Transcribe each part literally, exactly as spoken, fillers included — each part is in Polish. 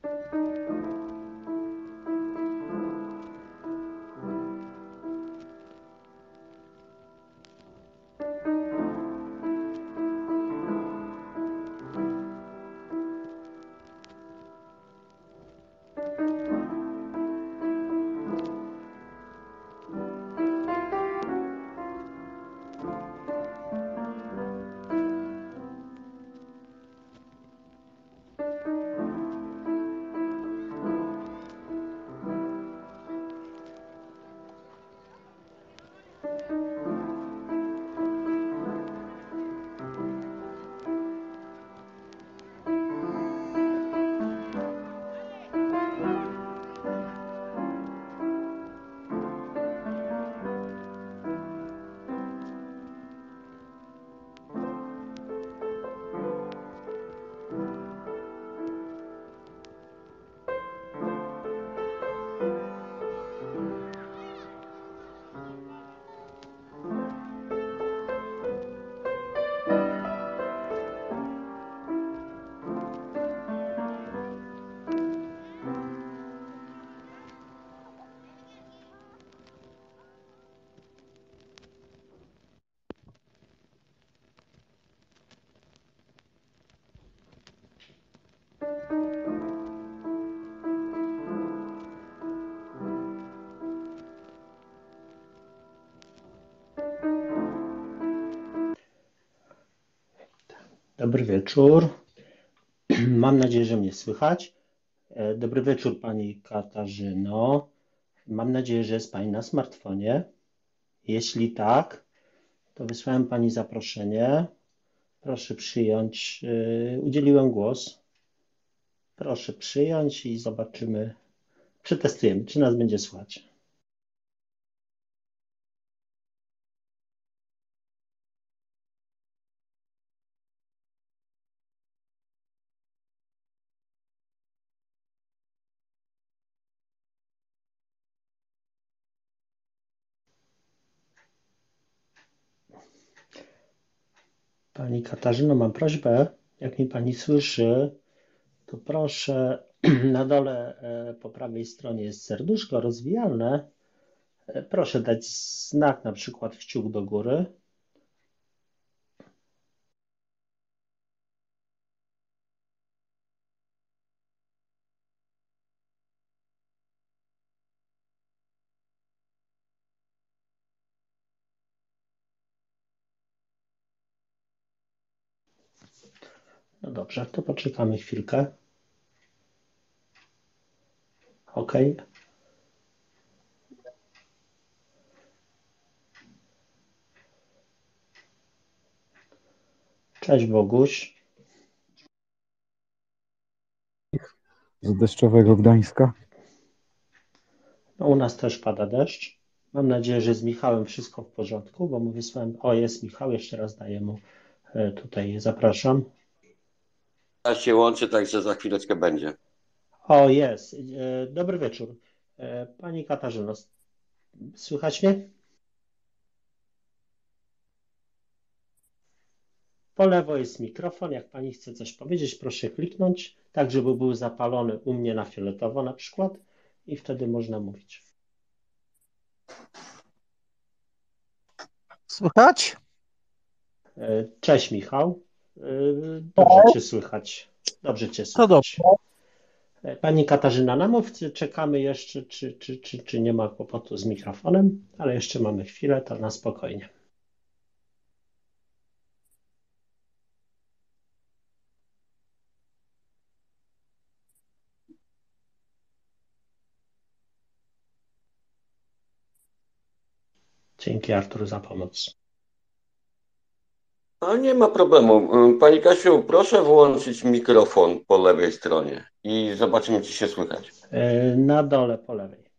Dobry wieczór. Mam nadzieję, że mnie słychać. Dobry wieczór Pani Katarzyno. Mam nadzieję, że jest Pani na smartfonie. Jeśli tak, to wysłałem Pani zaproszenie. Proszę przyjąć. Udzieliłem głos. Proszę przyjąć i zobaczymy, przetestujemy, czy nas będzie słychać. Pani Katarzyno, mam prośbę, jak mnie Pani słyszy, to proszę, na dole po prawej stronie jest serduszko rozwijalne. Proszę dać znak, na przykład kciuk do góry. No dobrze, to poczekamy chwilkę. OK. Cześć Boguś. Z deszczowego Gdańska. No, u nas też pada deszcz. Mam nadzieję, że z Michałem wszystko w porządku, bo mu wysłałem... O, jest Michał, jeszcze raz daję mu tutaj, zapraszam. Ja się łączę, także za chwileczkę będzie. O, jest. Dobry wieczór. Pani Katarzyno, słychać mnie? Po lewo jest mikrofon. Jak Pani chce coś powiedzieć, proszę kliknąć, tak żeby był zapalony u mnie na fioletowo na przykład i wtedy można mówić. Słychać? Cześć Michał. Dobrze Cię słychać. Dobrze Cię słychać. Pani Katarzyna na mówcy, czekamy jeszcze, czy, czy, czy, czy nie ma kłopotu z mikrofonem, ale jeszcze mamy chwilę, to na spokojnie. Dzięki Artur za pomoc. No nie ma problemu. Pani Kasiu, proszę włączyć mikrofon po lewej stronie i zobaczymy, czy się słychać. Na dole po lewej.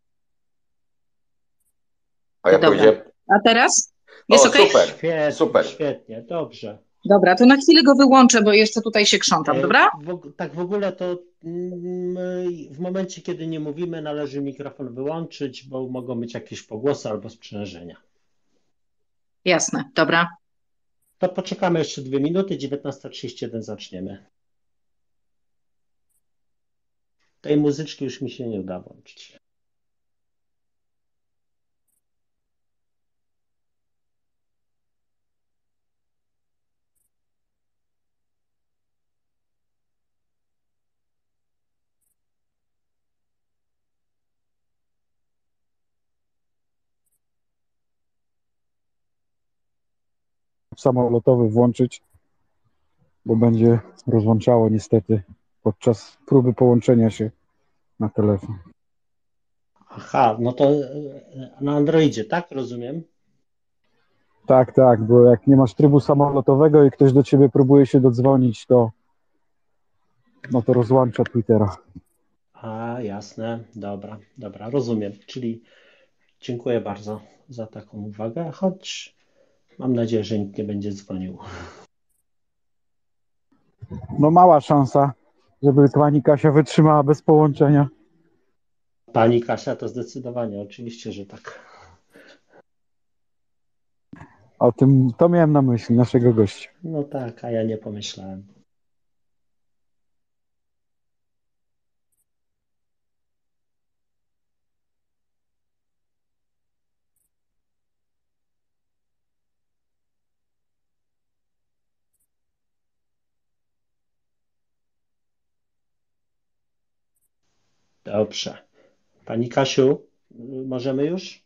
A jak pójdzie? A teraz? Jest o, okej? super, Świetnie, super. Świetnie, dobrze. Dobra, to na chwilę go wyłączę, bo jeszcze tutaj się krzątam, dobra? W, tak w ogóle to w momencie, kiedy nie mówimy, należy mikrofon wyłączyć, bo mogą być jakieś pogłosy albo sprzężenia. Jasne, dobra. To poczekamy jeszcze dwie minuty, dziewiętnasta trzydzieści jeden zaczniemy. tej muzyczki już mi się nie uda włączyć. Samolotowy włączyć, bo będzie rozłączało niestety podczas próby połączenia się na telefon. Aha, no to na Androidzie, tak? Rozumiem. Tak, tak, bo jak nie masz trybu samolotowego i ktoś do ciebie próbuje się dodzwonić, to no to rozłącza Twittera. A, jasne, dobra, dobra, rozumiem. Czyli dziękuję bardzo za taką uwagę, choć mam nadzieję, że nikt nie będzie dzwonił. No mała szansa, żeby pani Kasia wytrzymała bez połączenia. Pani Kasia to zdecydowanie, oczywiście, że tak. O tym, to miałem na myśli, naszego gościa. No tak, a ja nie pomyślałem. Dobrze. Pani Kasiu, możemy już?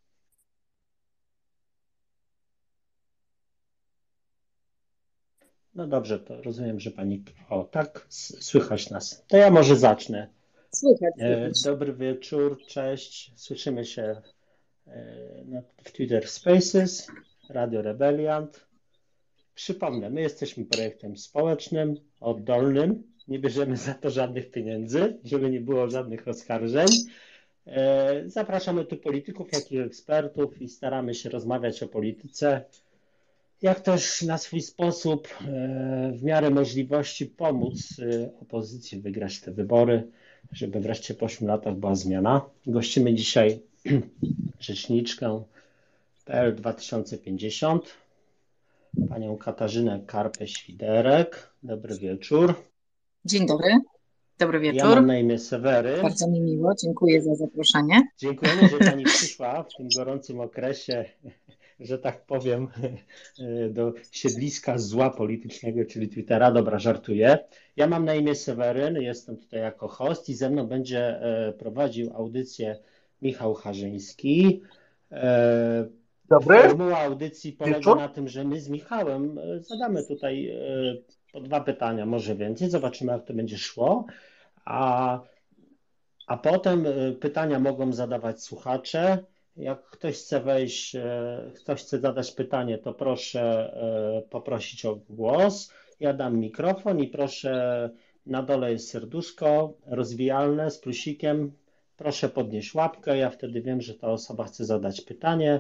No dobrze, to rozumiem, że pani... O, tak, s- słychać nas. To ja może zacznę. Słychać, E, słychać. Dobry wieczór, cześć. Słyszymy się e, na, w Twitter Spaces, Radio Rebeliant. Przypomnę, my jesteśmy projektem społecznym, oddolnym. Nie bierzemy za to żadnych pieniędzy, żeby nie było żadnych oskarżeń. E, Zapraszamy tu polityków, jak i ekspertów i staramy się rozmawiać o polityce, jak też na swój sposób, e, w miarę możliwości pomóc e, opozycji wygrać te wybory, żeby wreszcie po ośmiu latach była zmiana. Gościmy dzisiaj rzeczniczkę P L dwa tysiące pięćdziesiąt, panią Katarzynę Karpę-Świderek. Dobry wieczór. Dzień dobry, dobry Ja wieczór. mam na imię Seweryn. Bardzo mi miło, dziękuję za zaproszenie. Dziękujemy, że pani przyszła w tym gorącym okresie, że tak powiem, do siedliska zła politycznego, czyli Twittera. Dobra, żartuję. Ja mam na imię Seweryn, jestem tutaj jako host i ze mną będzie e, prowadził audycję Michał Harzyński. E, Dobry. Formuła audycji polega Wieczór. na tym, że my z Michałem e, zadamy tutaj e, po dwa pytania, może więcej. Zobaczymy, jak to będzie szło. A A potem y, pytania mogą zadawać słuchacze. Jak ktoś chce wejść, e, ktoś chce zadać pytanie, to proszę e, poprosić o głos. Ja dam mikrofon i proszę, na dole jest serduszko rozwijalne z plusikiem. Proszę podnieść łapkę, ja wtedy wiem, że ta osoba chce zadać pytanie.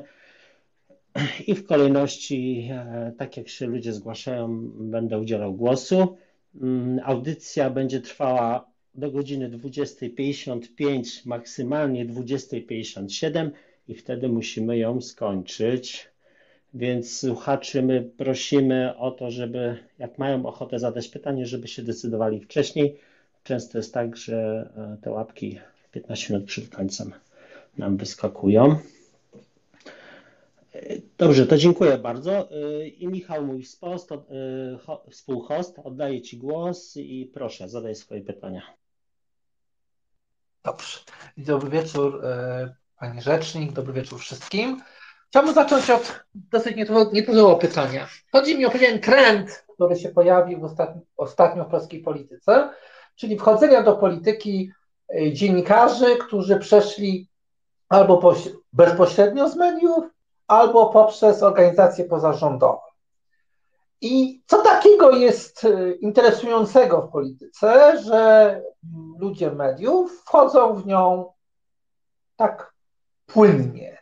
I w kolejności, e, tak jak się ludzie zgłaszają, będę udzielał głosu. Mm, Audycja będzie trwała do godziny dwudziestej pięćdziesiąt pięć, maksymalnie dwudziestej pięćdziesiąt siedem i wtedy musimy ją skończyć. Więc słuchaczy my prosimy o to, żeby jak mają ochotę zadać pytanie, żeby się decydowali wcześniej. Często jest tak, że e, te łapki piętnaście minut przed końcem nam wyskakują. Dobrze, to dziękuję bardzo. I Michał, mój spost, współhost, oddaję Ci głos i proszę, zadaj swoje pytania. Dobrze. Dobry wieczór, e, Pani Rzecznik, dobry wieczór wszystkim. Chciałbym zacząć od dosyć nietypowego pytania. Chodzi mi o pewien trend, który się pojawił w ostatni, ostatnio w polskiej polityce, czyli wchodzenia do polityki e, dziennikarzy, którzy przeszli albo poś- bezpośrednio z mediów, albo poprzez organizacje pozarządowe. I co takiego jest e, interesującego w polityce, że ludzie mediów wchodzą w nią tak płynnie?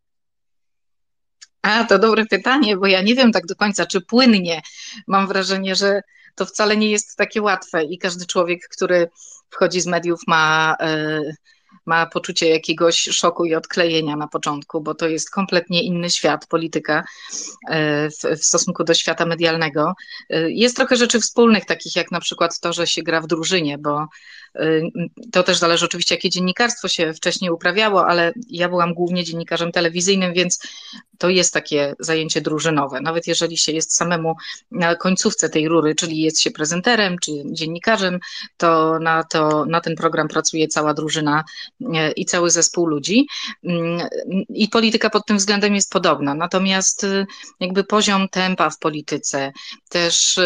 A, to dobre pytanie, bo ja nie wiem tak do końca, czy płynnie. Mam wrażenie, że to wcale nie jest takie łatwe i każdy człowiek, który wchodzi z mediów, ma, e, ma poczucie jakiegoś szoku i odklejenia na początku, bo to jest kompletnie inny świat, polityka e, w, w stosunku do świata medialnego. E, Jest trochę rzeczy wspólnych, takich jak na przykład to, że się gra w drużynie, bo To też zależy oczywiście, jakie dziennikarstwo się wcześniej uprawiało, ale ja byłam głównie dziennikarzem telewizyjnym, więc to jest takie zajęcie drużynowe. Nawet jeżeli się jest samemu na końcówce tej rury, czyli jest się prezenterem czy dziennikarzem, to na, to na ten program pracuje cała drużyna i cały zespół ludzi. I polityka pod tym względem jest podobna. Natomiast jakby poziom tempa w polityce, też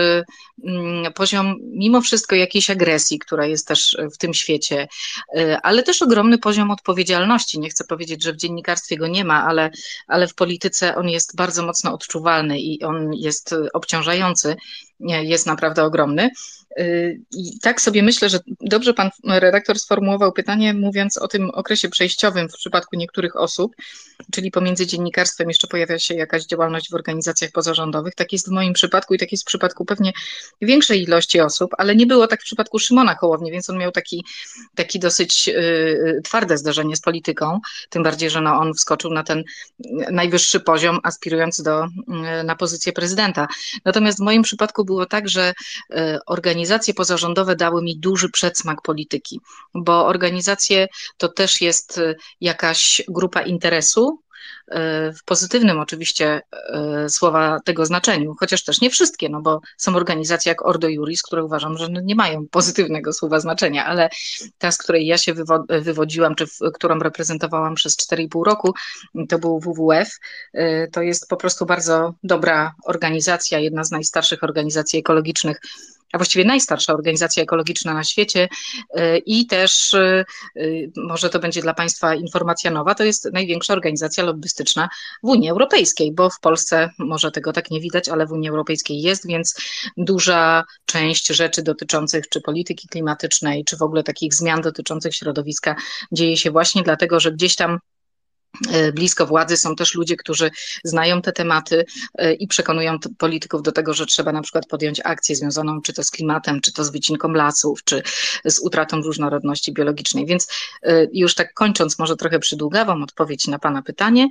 poziom mimo wszystko jakiejś agresji, która jest też w tym świecie, ale też ogromny poziom odpowiedzialności. Nie chcę powiedzieć, że w dziennikarstwie go nie ma, ale, ale w polityce on jest bardzo mocno odczuwalny i on jest obciążający, jest naprawdę ogromny. I tak sobie myślę, że dobrze pan redaktor sformułował pytanie, mówiąc o tym okresie przejściowym w przypadku niektórych osób, czyli pomiędzy dziennikarstwem jeszcze pojawia się jakaś działalność w organizacjach pozarządowych. Tak jest w moim przypadku i tak jest w przypadku pewnie większej ilości osób, ale nie było tak w przypadku Szymona Hołowni, więc on miał taki, taki dosyć y, twarde zderzenie z polityką, tym bardziej, że no, on wskoczył na ten najwyższy poziom, aspirując do, y, na pozycję prezydenta. Natomiast w moim przypadku było tak, że y, organizacje pozarządowe dały mi duży przedsmak polityki, bo organizacje to też jest jakaś grupa interesu, w pozytywnym oczywiście słowa tego znaczeniu, chociaż też nie wszystkie, no bo są organizacje jak Ordo Iuris, które uważam, że nie mają pozytywnego słowa znaczenia, ale ta, z której ja się wywo- wywodziłam, czy w, którą reprezentowałam przez cztery i pół roku, to był W W F, to jest po prostu bardzo dobra organizacja, jedna z najstarszych organizacji ekologicznych, a właściwie najstarsza organizacja ekologiczna na świecie i też, może to będzie dla Państwa informacja nowa, to jest największa organizacja lobbystyczna w Unii Europejskiej, bo w Polsce może tego tak nie widać, ale w Unii Europejskiej jest, więc duża część rzeczy dotyczących czy polityki klimatycznej, czy w ogóle takich zmian dotyczących środowiska dzieje się właśnie dlatego, że gdzieś tam blisko władzy są też ludzie, którzy znają te tematy i przekonują polityków do tego, że trzeba na przykład podjąć akcję związaną czy to z klimatem, czy to z wycinką lasów, czy z utratą różnorodności biologicznej. Więc już tak kończąc, może trochę przydługawą odpowiedź na Pana pytanie,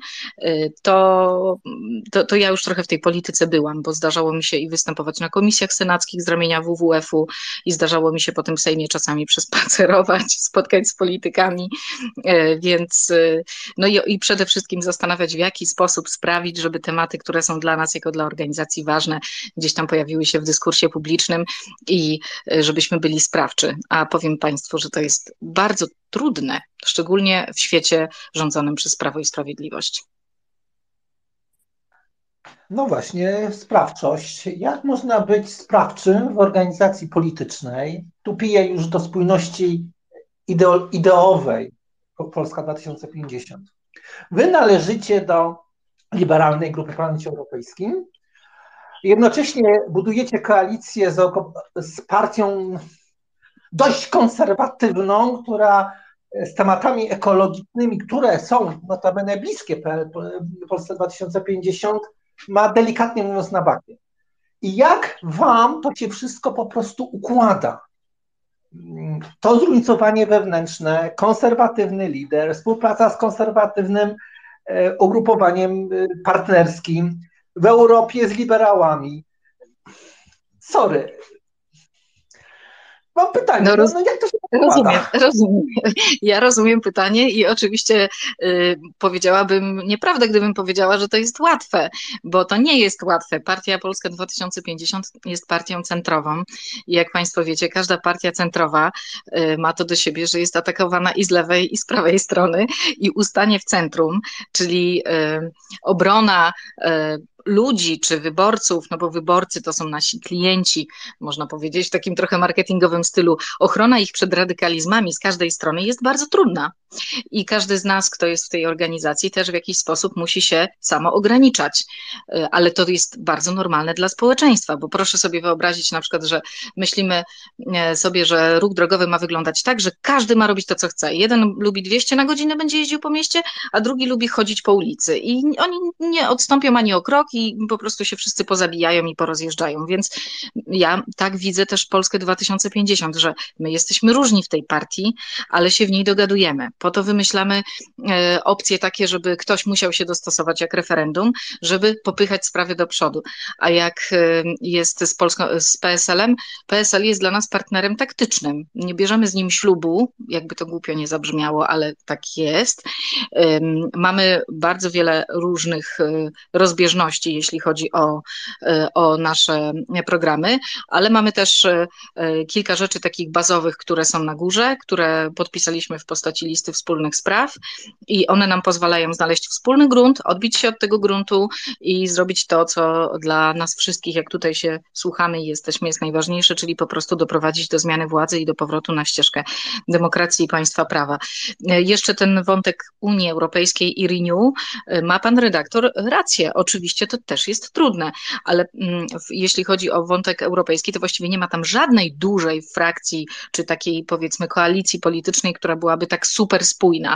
to, to, to ja już trochę w tej polityce byłam, bo zdarzało mi się i występować na komisjach senackich z ramienia W W F-u i zdarzało mi się po tym Sejmie czasami przespacerować, spotkać z politykami, więc no i i przede wszystkim zastanawiać, w jaki sposób sprawić, żeby tematy, które są dla nas jako dla organizacji ważne, gdzieś tam pojawiły się w dyskursie publicznym i żebyśmy byli sprawczy. A powiem Państwu, że to jest bardzo trudne, szczególnie w świecie rządzonym przez Prawo i Sprawiedliwość. No właśnie, sprawczość. Jak można być sprawczym w organizacji politycznej? Tu piję już do spójności ideo- ideowej Polska dwa tysiące pięćdziesiąt. Wy należycie do liberalnej grupy w Parlamencie Europejskim. Jednocześnie budujecie koalicję z, z partią dość konserwatywną, która z tematami ekologicznymi, które są notabene bliskie Polsce dwa tysiące pięćdziesiąt, ma delikatnie mówiąc na bakie. I jak wam to się wszystko po prostu układa? To zróżnicowanie wewnętrzne, konserwatywny lider, współpraca z konserwatywnym ugrupowaniem partnerskim, w Europie z liberałami. Sorry. Mam pytanie, no, roz... no jak to się rozumiem, rozumiem. Ja rozumiem pytanie i oczywiście y, powiedziałabym nieprawdę, gdybym powiedziała, że to jest łatwe, bo to nie jest łatwe. Partia Polska dwa tysiące pięćdziesiąt jest partią centrową i jak Państwo wiecie, każda partia centrowa y, ma to do siebie, że jest atakowana i z lewej, i z prawej strony i ustanie w centrum, czyli y, obrona y, ludzi czy wyborców, no bo wyborcy to są nasi klienci, można powiedzieć w takim trochę marketingowym stylu, ochrona ich przed radykalizmami z każdej strony jest bardzo trudna i każdy z nas, kto jest w tej organizacji, też w jakiś sposób musi się samo ograniczać, ale to jest bardzo normalne dla społeczeństwa, bo proszę sobie wyobrazić na przykład, że myślimy sobie, że ruch drogowy ma wyglądać tak, że każdy ma robić to, co chce. Jeden lubi dwieście na godzinę, będzie jeździł po mieście, a drugi lubi chodzić po ulicy i oni nie odstąpią ani o krok i po prostu się wszyscy pozabijają i porozjeżdżają, więc ja tak widzę też Polskę dwa tysiące pięćdziesiąt, że my jesteśmy różni w tej partii, ale się w niej dogadujemy. Po to wymyślamy e, opcje takie, żeby ktoś musiał się dostosować jak referendum, żeby popychać sprawy do przodu. A jak e, jest z, Polską, z P S L-em, P S L jest dla nas partnerem taktycznym. Nie bierzemy z nim ślubu, jakby to głupio nie zabrzmiało, ale tak jest. E, mamy bardzo wiele różnych e, rozbieżności, jeśli chodzi o, e, o nasze programy, ale mamy też e, kilka rzeczy takich bazowych, które są na górze, które podpisaliśmy w postaci listy wspólnych spraw i one nam pozwalają znaleźć wspólny grunt, odbić się od tego gruntu i zrobić to, co dla nas wszystkich, jak tutaj się słuchamy i jesteśmy, jest najważniejsze, czyli po prostu doprowadzić do zmiany władzy i do powrotu na ścieżkę demokracji i państwa prawa. Jeszcze ten wątek Unii Europejskiej i Renew, ma pan redaktor rację, oczywiście to też jest trudne, ale mm, jeśli chodzi o wątek europejski, to właściwie nie ma tam żadnej dużej frakcji, czy takiej powiedzmy koalicji politycznej, która byłaby tak super spójna,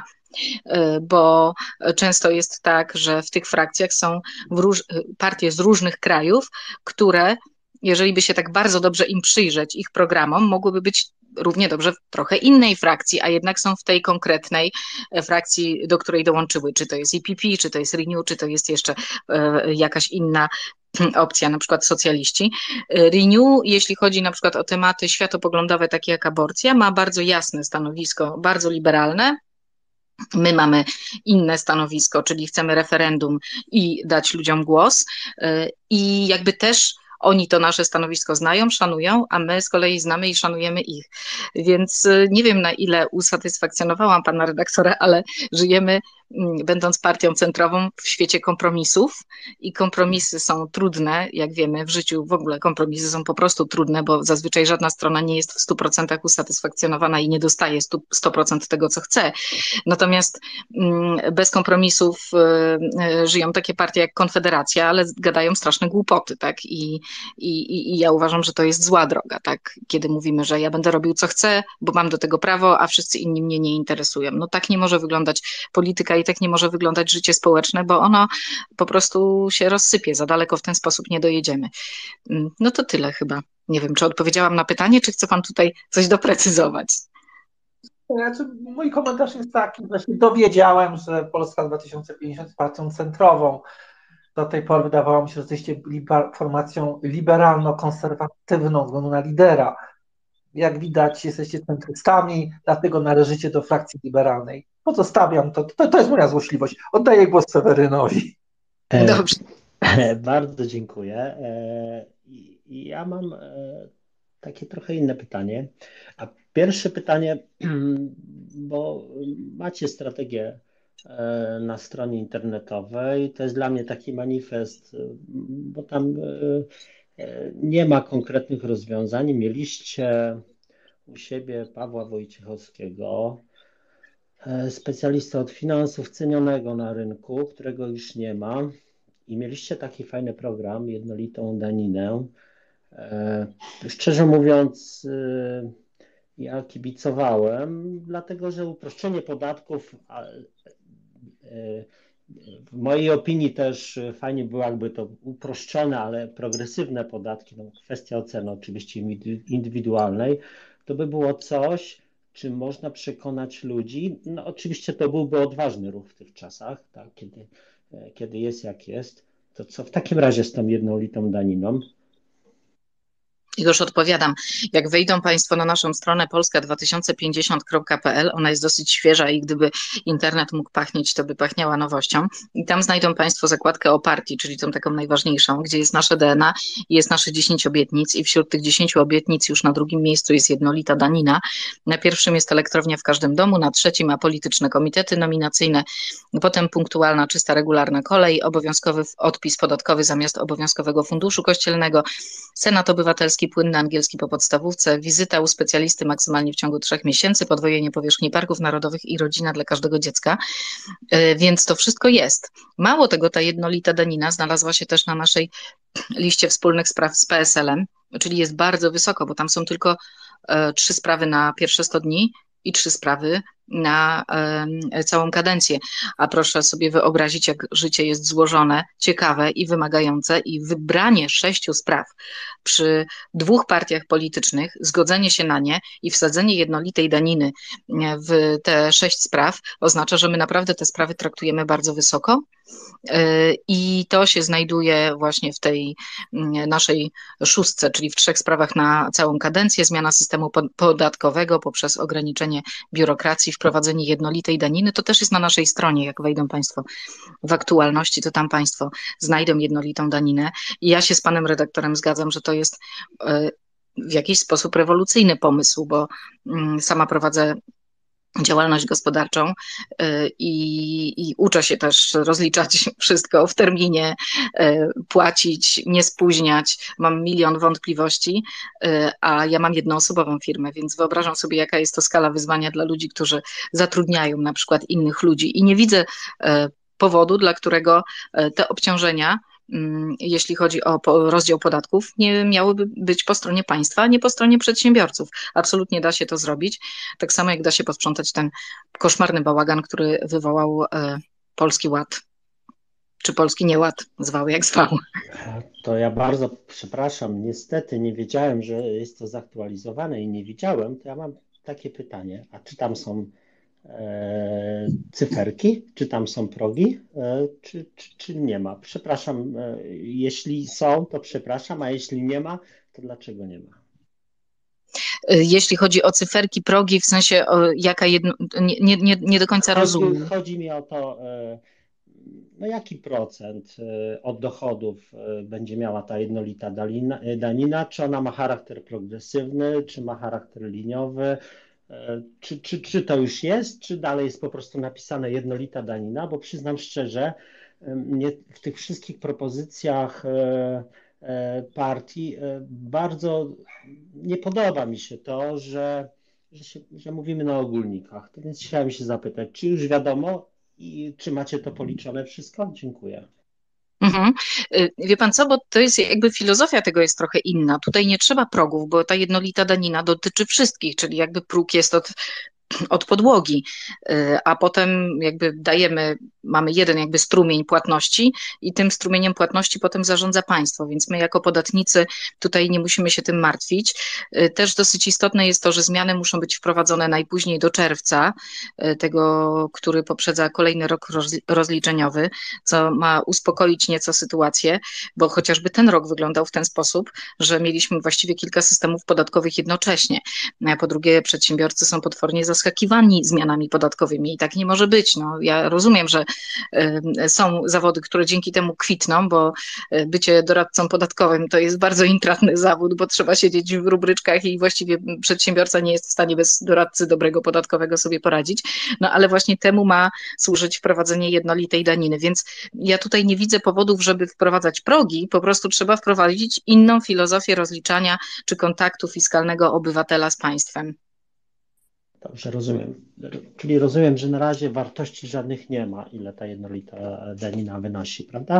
bo często jest tak, że w tych frakcjach są w róż- partie z różnych krajów, które, jeżeli by się tak bardzo dobrze im przyjrzeć, ich programom, mogłyby być równie dobrze w trochę innej frakcji, a jednak są w tej konkretnej frakcji, do której dołączyły, czy to jest E P P, czy to jest Renew, czy to jest jeszcze jakaś inna opcja, na przykład socjaliści. Renew, jeśli chodzi na przykład o tematy światopoglądowe, takie jak aborcja, ma bardzo jasne stanowisko, bardzo liberalne. My mamy inne stanowisko, czyli chcemy referendum i dać ludziom głos i jakby też oni to nasze stanowisko znają, szanują, a my z kolei znamy i szanujemy ich. Więc nie wiem, na ile usatysfakcjonowałam pana redaktora, ale żyjemy, będąc partią centrową, w świecie kompromisów i kompromisy są trudne, jak wiemy, w życiu w ogóle kompromisy są po prostu trudne, bo zazwyczaj żadna strona nie jest w stu procentach usatysfakcjonowana i nie dostaje sto procent tego, co chce. Natomiast bez kompromisów żyją takie partie jak Konfederacja, ale gadają straszne głupoty, tak? I, i, i ja uważam, że to jest zła droga, tak? Kiedy mówimy, że ja będę robił co chcę, bo mam do tego prawo, a wszyscy inni mnie nie interesują. No tak nie może wyglądać polityka i tak nie może wyglądać życie społeczne, bo ono po prostu się rozsypie. Za daleko w ten sposób nie dojedziemy. No to tyle chyba. Nie wiem, czy odpowiedziałam na pytanie, czy chce pan tutaj coś doprecyzować? Znaczy, mój komentarz jest taki, że się dowiedziałem, że Polska dwa tysiące pięćdziesiąt jest partią centrową. Do tej pory wydawało mi się, że jesteście liber- formacją liberalno-konserwatywną względu na lidera. Jak widać, jesteście centrystami, dlatego należycie do frakcji liberalnej. Pozostawiam to. To, to jest moja złośliwość. Oddaję głos Sewerynowi. Dobrze. E, bardzo dziękuję. E, i ja mam e, takie trochę inne pytanie. A pierwsze pytanie, bo macie strategię e, na stronie internetowej, to jest dla mnie taki manifest, bo tam e, nie ma konkretnych rozwiązań. Mieliście u siebie Pawła Wojciechowskiego, specjalista od finansów, cenionego na rynku, którego już nie ma. I mieliście taki fajny program, jednolitą daninę. Szczerze mówiąc, ja kibicowałem, dlatego że uproszczenie podatków, w mojej opinii też fajnie było, jakby to uproszczone, ale progresywne podatki, no kwestia oceny oczywiście indywidualnej, to by było coś, czym można przekonać ludzi. No oczywiście to byłby odważny ruch w tych czasach, tak, kiedy, kiedy jest jak jest. To co w takim razie z tą jednolitą daniną? Już odpowiadam. Jak wejdą Państwo na naszą stronę polska dwa tysiące pięćdziesiąt kropka p l, ona jest dosyć świeża i gdyby internet mógł pachnieć, to by pachniała nowością. I tam znajdą Państwo zakładkę o partii, czyli tą taką najważniejszą, gdzie jest nasze D N A i jest nasze dziesięć obietnic i wśród tych dziesięciu obietnic już na drugim miejscu jest jednolita danina. Na pierwszym jest elektrownia w każdym domu, na trzecim apolityczne komitety nominacyjne, potem punktualna, czysta, regularna kolej, obowiązkowy odpis podatkowy zamiast obowiązkowego funduszu kościelnego, Senat Obywatelski, płynny angielski po podstawówce, wizyta u specjalisty maksymalnie w ciągu trzech miesięcy, podwojenie powierzchni parków narodowych i rodzina dla każdego dziecka, więc to wszystko jest. Mało tego, ta jednolita danina znalazła się też na naszej liście wspólnych spraw z P S L-em, czyli jest bardzo wysoko, bo tam są tylko trzy sprawy na pierwsze sto dni i trzy sprawy na e, całą kadencję. A proszę sobie wyobrazić, jak życie jest złożone, ciekawe i wymagające i wybranie sześciu spraw przy dwóch partiach politycznych, zgodzenie się na nie i wsadzenie jednolitej daniny w te sześć spraw oznacza, że my naprawdę te sprawy traktujemy bardzo wysoko. I to się znajduje właśnie w tej naszej szóstce, czyli w trzech sprawach na całą kadencję, zmiana systemu podatkowego poprzez ograniczenie biurokracji, wprowadzenie jednolitej daniny. To też jest na naszej stronie, jak wejdą Państwo w aktualności, to tam Państwo znajdą jednolitą daninę. I ja się z Panem redaktorem zgadzam, że to jest w jakiś sposób rewolucyjny pomysł, bo sama prowadzę działalność gospodarczą i, i uczę się też rozliczać wszystko w terminie, płacić, nie spóźniać. Mam milion wątpliwości, a ja mam jednoosobową firmę, więc wyobrażam sobie, jaka jest to skala wyzwania dla ludzi, którzy zatrudniają na przykład innych ludzi i nie widzę powodu, dla którego te obciążenia, jeśli chodzi o rozdział podatków, nie miałyby być po stronie państwa, a nie po stronie przedsiębiorców. Absolutnie da się to zrobić. Tak samo jak da się posprzątać ten koszmarny bałagan, który wywołał Polski Ład, czy Polski Nieład, zwał jak zwał. To ja bardzo przepraszam, niestety nie wiedziałem, że jest to zaktualizowane i nie widziałem, to ja mam takie pytanie, a czy tam są E, cyferki, czy tam są progi, e, czy, czy, czy nie ma? Przepraszam, e, jeśli są, to przepraszam, a jeśli nie ma, to dlaczego nie ma? Jeśli chodzi o cyferki, progi, w sensie o jaka jedno, nie, nie, nie do końca chodzi, rozumiem. Chodzi mi o to, e, no jaki procent e, od dochodów e, będzie miała ta jednolita danina, danina, czy ona ma charakter progresywny, czy ma charakter liniowy, Czy, czy, czy to już jest, czy dalej jest po prostu napisane jednolita danina, bo przyznam szczerze, mnie w tych wszystkich propozycjach partii bardzo nie podoba mi się to, że, że, się, że mówimy na ogólnikach. To więc chciałem się zapytać, czy już wiadomo i czy macie to policzone wszystko? Dziękuję. Mhm. Wie pan co, bo to jest jakby filozofia tego jest trochę inna. Tutaj nie trzeba progów, bo ta jednolita danina dotyczy wszystkich, czyli jakby próg jest od, od podłogi, a potem jakby dajemy, mamy jeden jakby strumień płatności i tym strumieniem płatności potem zarządza państwo, więc my jako podatnicy tutaj nie musimy się tym martwić. Też dosyć istotne jest to, że zmiany muszą być wprowadzone najpóźniej do czerwca, tego, który poprzedza kolejny rok rozliczeniowy, co ma uspokoić nieco sytuację, bo chociażby ten rok wyglądał w ten sposób, że mieliśmy właściwie kilka systemów podatkowych jednocześnie. Po drugie, przedsiębiorcy są potwornie zaskakiwani zmianami podatkowymi i tak nie może być. No, ja rozumiem, że y, są zawody, które dzięki temu kwitną, bo bycie doradcą podatkowym to jest bardzo intratny zawód, bo trzeba siedzieć w rubryczkach i właściwie przedsiębiorca nie jest w stanie bez doradcy dobrego podatkowego sobie poradzić. No ale właśnie temu ma służyć wprowadzenie jednolitej daniny, więc ja tutaj nie widzę powodów, żeby wprowadzać progi, po prostu trzeba wprowadzić inną filozofię rozliczania czy kontaktu fiskalnego obywatela z państwem. Dobrze, rozumiem. Czyli rozumiem, że na razie wartości żadnych nie ma, ile ta jednolita danina wynosi, prawda?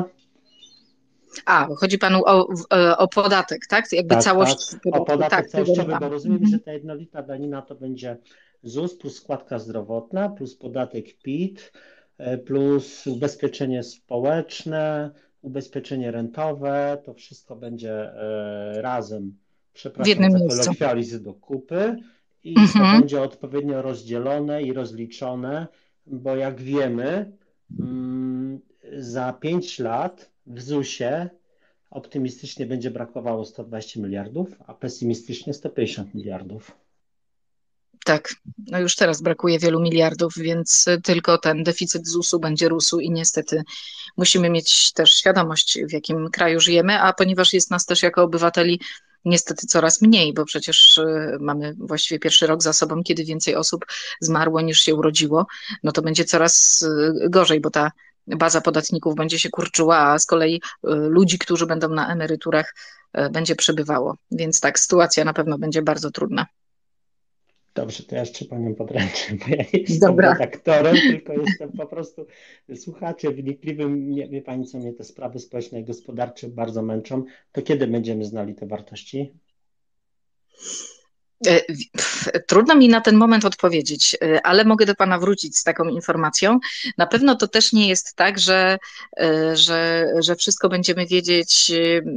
A, chodzi panu o, o podatek, tak? Jakby tak, całość tak. podatku. O podatek tak, całościowy, bo rozumiem, że ta jednolita danina to będzie ZUS plus składka zdrowotna, plus podatek P I T, plus ubezpieczenie społeczne, ubezpieczenie rentowe, to wszystko będzie razem, przepraszam za kolokwializm, do kupy. I mhm. to będzie odpowiednio rozdzielone i rozliczone, bo jak wiemy, za pięć lat w zusie optymistycznie będzie brakowało sto dwadzieścia miliardów, a pesymistycznie sto pięćdziesiąt miliardów. Tak, no już teraz brakuje wielu miliardów, więc tylko ten deficyt zusu będzie rósł i niestety musimy mieć też świadomość, w jakim kraju żyjemy, a ponieważ jest nas też jako obywateli niestety coraz mniej, bo przecież mamy właściwie pierwszy rok za sobą, kiedy więcej osób zmarło niż się urodziło, no to będzie coraz gorzej, bo ta baza podatników będzie się kurczyła, a z kolei ludzi, którzy będą na emeryturach, będzie przybywało. Więc tak, sytuacja na pewno będzie bardzo trudna. Dobrze, to ja jeszcze panią podręczę, bo ja nie jestem Dobra. redaktorem, tylko jestem po prostu słuchaczem wnikliwym. Nie, wie pani co, mnie te sprawy społeczne i gospodarcze bardzo męczą. To kiedy będziemy znali te wartości? Pff, Trudno mi na ten moment odpowiedzieć, ale mogę do Pana wrócić z taką informacją. Na pewno to też nie jest tak, że, że, że wszystko będziemy wiedzieć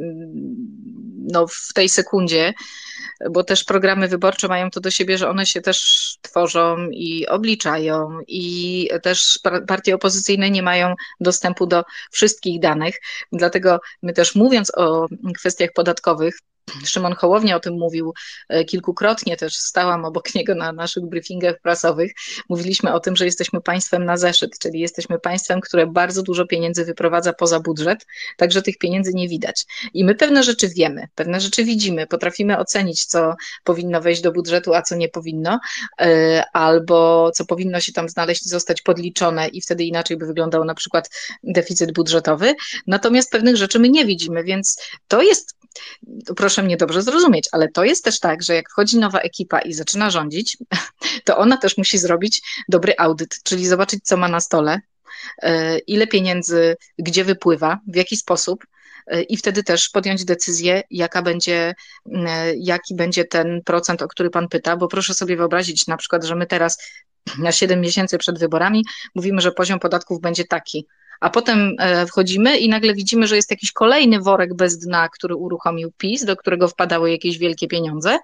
no, w tej sekundzie, bo też programy wyborcze mają to do siebie, że one się też tworzą i obliczają i też partie opozycyjne nie mają dostępu do wszystkich danych. Dlatego my też mówiąc o kwestiach podatkowych, Szymon Hołownia o tym mówił kilkukrotnie, też stałam obok niego na naszych briefingach prasowych. Mówiliśmy o tym, że jesteśmy państwem na zeszyt, czyli jesteśmy państwem, które bardzo dużo pieniędzy wyprowadza poza budżet, także tych pieniędzy nie widać. I my pewne rzeczy wiemy, pewne rzeczy widzimy, potrafimy ocenić, co powinno wejść do budżetu, a co nie powinno, albo co powinno się tam znaleźć i zostać podliczone i wtedy inaczej by wyglądał na przykład deficyt budżetowy. Natomiast pewnych rzeczy my nie widzimy, więc to jest, proszę mnie dobrze zrozumieć, ale to jest też tak, że jak wchodzi nowa ekipa i zaczyna rządzić, to ona też musi zrobić dobry audyt, czyli zobaczyć, co ma na stole, ile pieniędzy, gdzie wypływa, w jaki sposób i wtedy też podjąć decyzję, jaka będzie, jaki będzie ten procent, o który Pan pyta, bo proszę sobie wyobrazić na przykład, że my teraz na siedem miesięcy przed wyborami mówimy, że poziom podatków będzie taki, a potem wchodzimy i nagle widzimy, że jest jakiś kolejny worek bez dna, który uruchomił PiS, do którego wpadały jakieś wielkie pieniądze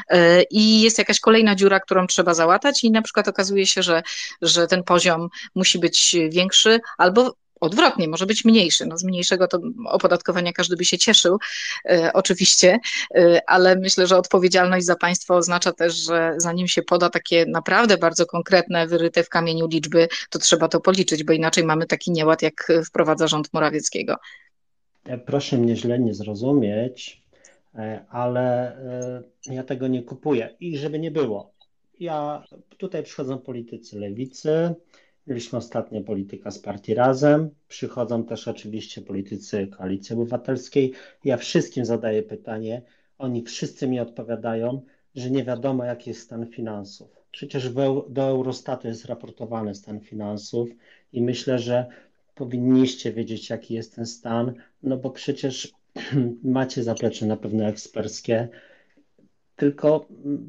i jest jakaś kolejna dziura, którą trzeba załatać i na przykład okazuje się, że, że ten poziom musi być większy albo odwrotnie, może być mniejszy. No z mniejszego to opodatkowania każdy by się cieszył, e, oczywiście, e, ale myślę, że odpowiedzialność za państwo oznacza też, że zanim się poda takie naprawdę bardzo konkretne, wyryte w kamieniu liczby, to trzeba to policzyć, bo inaczej mamy taki nieład, jak wprowadza rząd Morawieckiego. Proszę mnie źle nie zrozumieć, ale ja tego nie kupuję. I żeby nie było, ja tutaj przychodzą politycy lewicy, mieliśmy ostatnio polityka z partii Razem, przychodzą też oczywiście politycy Koalicji Obywatelskiej. Ja wszystkim zadaję pytanie, oni wszyscy mi odpowiadają, że nie wiadomo, jaki jest stan finansów. Przecież do Eurostatu jest raportowany stan finansów i myślę, że powinniście wiedzieć, jaki jest ten stan, no bo przecież macie zaplecze na pewno eksperckie, tylko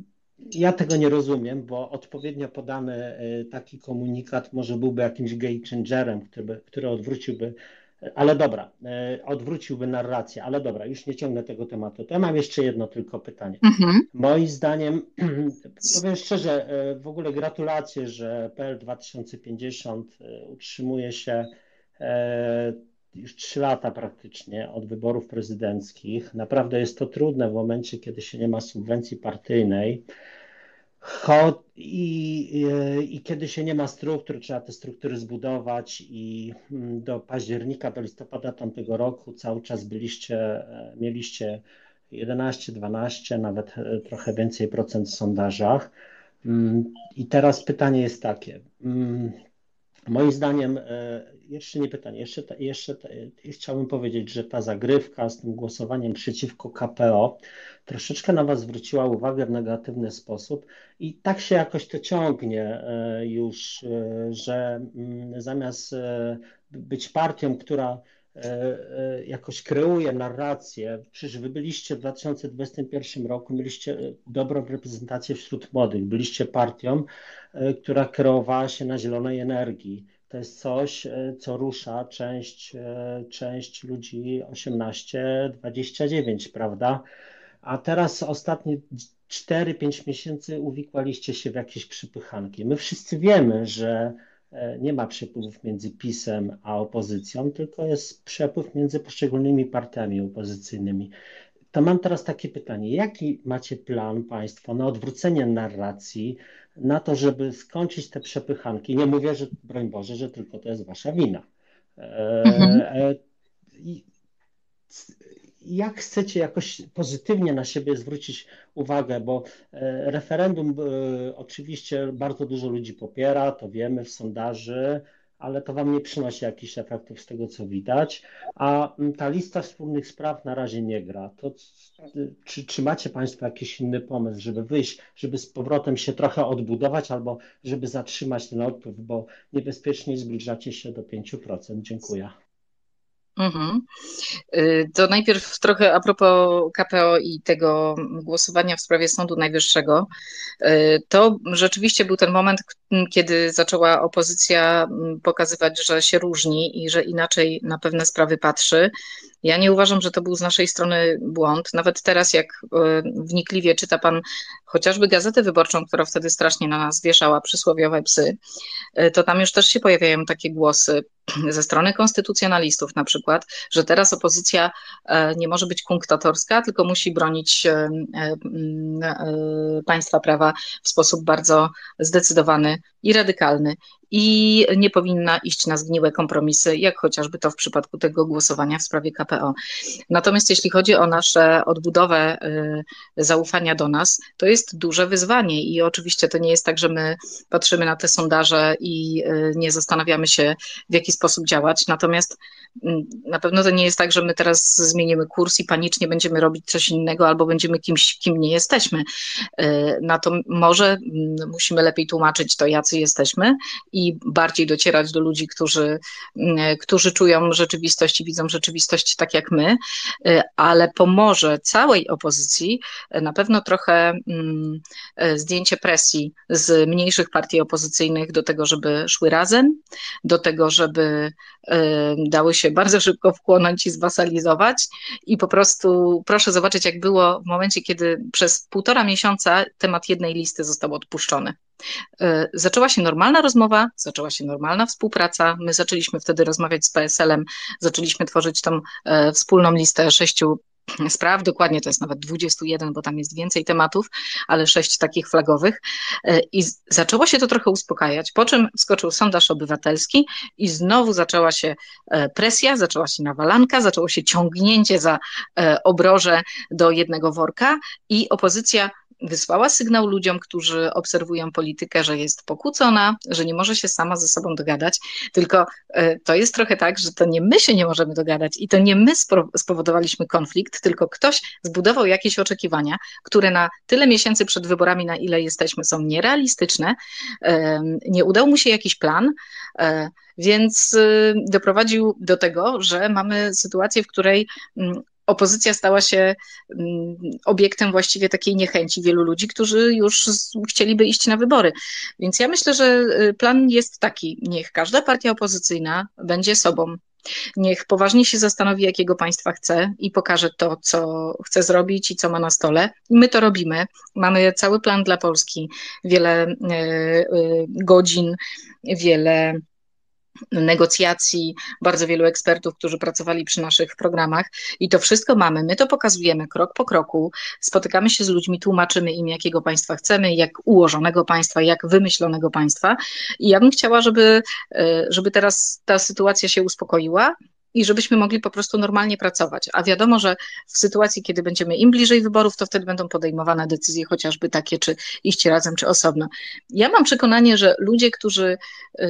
ja tego nie rozumiem, bo odpowiednio podany taki komunikat może byłby jakimś game changerem, który, który odwróciłby, ale dobra, odwróciłby narrację, ale dobra, już nie ciągnę tego tematu. To ja mam jeszcze jedno tylko pytanie. Mhm. Moim zdaniem, powiem szczerze, w ogóle gratulacje, że P L dwa tysiące pięćdziesiąt utrzymuje się już trzy lata praktycznie od wyborów prezydenckich. Naprawdę jest to trudne w momencie, kiedy się nie ma subwencji partyjnej i, i, i kiedy się nie ma struktur, trzeba te struktury zbudować i do października, do listopada tamtego roku cały czas byliście, mieliście jedenaście, dwanaście, nawet trochę więcej procent w sondażach. I teraz pytanie jest takie. Moim zdaniem, jeszcze nie pytanie, jeszcze, jeszcze chciałbym powiedzieć, że ta zagrywka z tym głosowaniem przeciwko K P O troszeczkę na Was zwróciła uwagę w negatywny sposób i tak się jakoś to ciągnie już, że zamiast być partią, która jakoś kreuje narrację, przecież Wy byliście w dwa tysiące dwudziestym pierwszym roku, mieliście dobrą reprezentację wśród młodych, byliście partią, która kreowała się na zielonej energii. To jest coś, co rusza część, część ludzi osiemnaście dwadzieścia dziewięć, prawda? A teraz ostatnie cztery pięć miesięcy uwikłaliście się w jakieś przypychanki. My wszyscy wiemy, że nie ma przepływów między PiS-em a opozycją, tylko jest przepływ między poszczególnymi partiami opozycyjnymi. To mam teraz takie pytanie, jaki macie plan Państwo na odwrócenie narracji, na to, żeby skończyć te przepychanki? Nie mówię, że broń Boże, że tylko to jest Wasza wina. Mhm. E, i, jak chcecie jakoś pozytywnie na siebie zwrócić uwagę, bo referendum oczywiście bardzo dużo ludzi popiera, to wiemy w sondaży, ale to Wam nie przynosi jakichś efektów z tego, co widać, a ta lista wspólnych spraw na razie nie gra. To, czy, czy macie Państwo jakiś inny pomysł, żeby wyjść, żeby z powrotem się trochę odbudować albo żeby zatrzymać ten odpływ, bo niebezpiecznie zbliżacie się do pięciu procent. Dziękuję. Mhm. To najpierw trochę a propos K P O i tego głosowania w sprawie Sądu Najwyższego. To rzeczywiście był ten moment, kiedy zaczęła opozycja pokazywać, że się różni i że inaczej na pewne sprawy patrzy. Ja nie uważam, że to był z naszej strony błąd. Nawet teraz, jak wnikliwie czyta pan chociażby Gazetę Wyborczą, która wtedy strasznie na nas wieszała przysłowiowe psy, to tam już też się pojawiają takie głosy ze strony konstytucjonalistów na przykład, że teraz opozycja nie może być kunktatorska, tylko musi bronić państwa prawa w sposób bardzo zdecydowany i radykalny i nie powinna iść na zgniłe kompromisy, jak chociażby to w przypadku tego głosowania w sprawie K P O. Natomiast jeśli chodzi o nasze odbudowę zaufania do nas, to jest duże wyzwanie i oczywiście to nie jest tak, że my patrzymy na te sondaże i nie zastanawiamy się, w jaki sposób działać, natomiast na pewno to nie jest tak, że my teraz zmienimy kurs i panicznie będziemy robić coś innego albo będziemy kimś, kim nie jesteśmy. Na to może musimy lepiej tłumaczyć to, jacy jesteśmy i bardziej docierać do ludzi, którzy, którzy czują rzeczywistość i widzą rzeczywistość tak jak my, ale pomoże całej opozycji na pewno trochę zdjęcie presji z mniejszych partii opozycyjnych do tego, żeby szły razem, do tego, żeby dały się bardzo szybko wchłonąć i zwasalizować i po prostu proszę zobaczyć, jak było w momencie, kiedy przez półtora miesiąca temat jednej listy został odpuszczony. Zaczęła się normalna rozmowa, zaczęła się normalna współpraca, my zaczęliśmy wtedy rozmawiać z P S L-em, zaczęliśmy tworzyć tą wspólną listę sześciu spraw, dokładnie to jest nawet dwudziestu jeden, bo tam jest więcej tematów, ale sześć takich flagowych i zaczęło się to trochę uspokajać, po czym wskoczył sondaż obywatelski i znowu zaczęła się presja, zaczęła się nawalanka, zaczęło się ciągnięcie za obroże do jednego worka i opozycja wysłała sygnał ludziom, którzy obserwują politykę, że jest pokłócona, że nie może się sama ze sobą dogadać, tylko to jest trochę tak, że to nie my się nie możemy dogadać i to nie my spowodowaliśmy konflikt, tylko ktoś zbudował jakieś oczekiwania, które na tyle miesięcy przed wyborami, na ile jesteśmy, są nierealistyczne, nie udał mu się jakiś plan, więc doprowadził do tego, że mamy sytuację, w której opozycja stała się obiektem właściwie takiej niechęci wielu ludzi, którzy już chcieliby iść na wybory. Więc ja myślę, że plan jest taki, niech każda partia opozycyjna będzie sobą, niech poważnie się zastanowi, jakiego państwa chce i pokaże to, co chce zrobić i co ma na stole. I my to robimy. Mamy cały plan dla Polski, wiele godzin, wiele negocjacji, bardzo wielu ekspertów, którzy pracowali przy naszych programach i to wszystko mamy, my to pokazujemy krok po kroku, spotykamy się z ludźmi, tłumaczymy im, jakiego państwa chcemy, jak ułożonego państwa, jak wymyślonego państwa i ja bym chciała, żeby, żeby teraz ta sytuacja się uspokoiła i żebyśmy mogli po prostu normalnie pracować, a wiadomo, że w sytuacji, kiedy będziemy im bliżej wyborów, to wtedy będą podejmowane decyzje chociażby takie, czy iść razem, czy osobno. Ja mam przekonanie, że ludzie, którzy yy,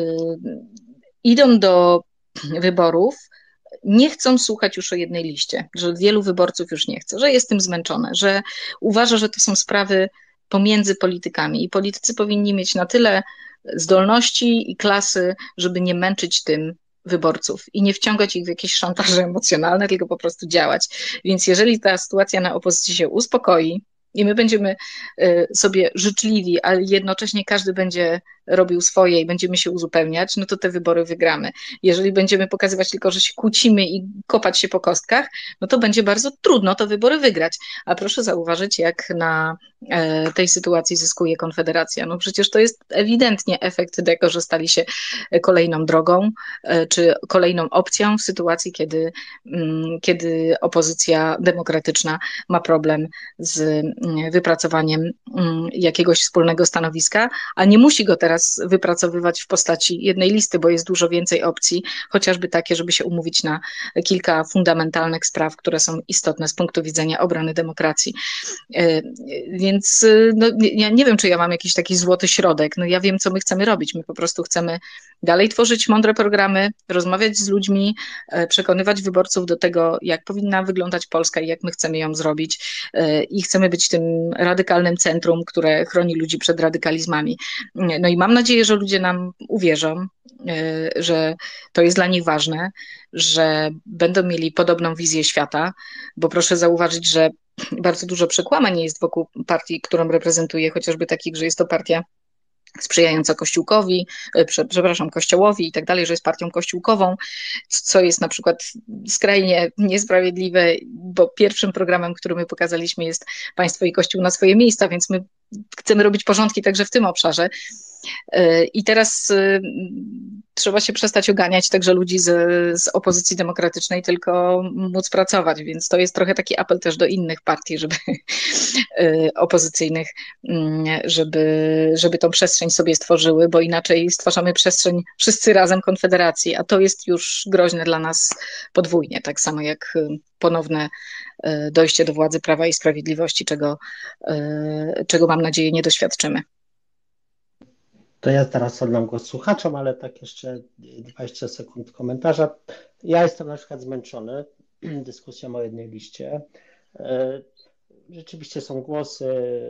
idą do wyborów, nie chcą słuchać już o jednej liście, że wielu wyborców już nie chce, że jest tym zmęczone, że uważa, że to są sprawy pomiędzy politykami i politycy powinni mieć na tyle zdolności i klasy, żeby nie męczyć tym wyborców i nie wciągać ich w jakieś szantaże emocjonalne, tylko po prostu działać. Więc jeżeli ta sytuacja na opozycji się uspokoi i my będziemy sobie życzliwi, ale jednocześnie każdy będzie robił swoje i będziemy się uzupełniać, no to te wybory wygramy. Jeżeli będziemy pokazywać tylko, że się kłócimy i kopać się po kostkach, no to będzie bardzo trudno te wybory wygrać. A proszę zauważyć, jak na tej sytuacji zyskuje Konfederacja. No przecież to jest ewidentnie efekt tego, że stali się kolejną drogą, czy kolejną opcją w sytuacji, kiedy, kiedy opozycja demokratyczna ma problem z wypracowaniem jakiegoś wspólnego stanowiska, a nie musi go teraz wypracowywać w postaci jednej listy, bo jest dużo więcej opcji, chociażby takie, żeby się umówić na kilka fundamentalnych spraw, które są istotne z punktu widzenia obrony demokracji. Więc no, ja nie wiem, czy ja mam jakiś taki złoty środek. No ja wiem, co my chcemy robić. My po prostu chcemy dalej tworzyć mądre programy, rozmawiać z ludźmi, przekonywać wyborców do tego, jak powinna wyglądać Polska i jak my chcemy ją zrobić. I chcemy być tym radykalnym centrum, które chroni ludzi przed radykalizmami. No i mam nadzieję, że ludzie nam uwierzą, że to jest dla nich ważne, że będą mieli podobną wizję świata, bo proszę zauważyć, że bardzo dużo przekłamań jest wokół partii, którą reprezentuję, chociażby takich, że jest to partia sprzyjająca Kościółkowi, przepraszam, Kościołowi i tak dalej, że jest partią kościółkową, co jest na przykład skrajnie niesprawiedliwe, bo pierwszym programem, który my pokazaliśmy, jest Państwo i Kościół na swoje miejsca, więc my chcemy robić porządki także w tym obszarze. I teraz trzeba się przestać oganiać także ludzi z, z opozycji demokratycznej, tylko móc pracować, więc to jest trochę taki apel też do innych partii, żeby opozycyjnych, żeby, żeby tą przestrzeń sobie stworzyły, bo inaczej stwarzamy przestrzeń wszyscy razem Konfederacji, a to jest już groźne dla nas podwójnie, tak samo jak ponowne dojście do władzy Prawa i Sprawiedliwości, czego, czego mam nadzieję nie doświadczymy. To ja teraz oddam głos słuchaczom, ale tak jeszcze dwadzieścia sekund komentarza. Ja jestem na przykład zmęczony dyskusją o jednej liście. Rzeczywiście są głosy,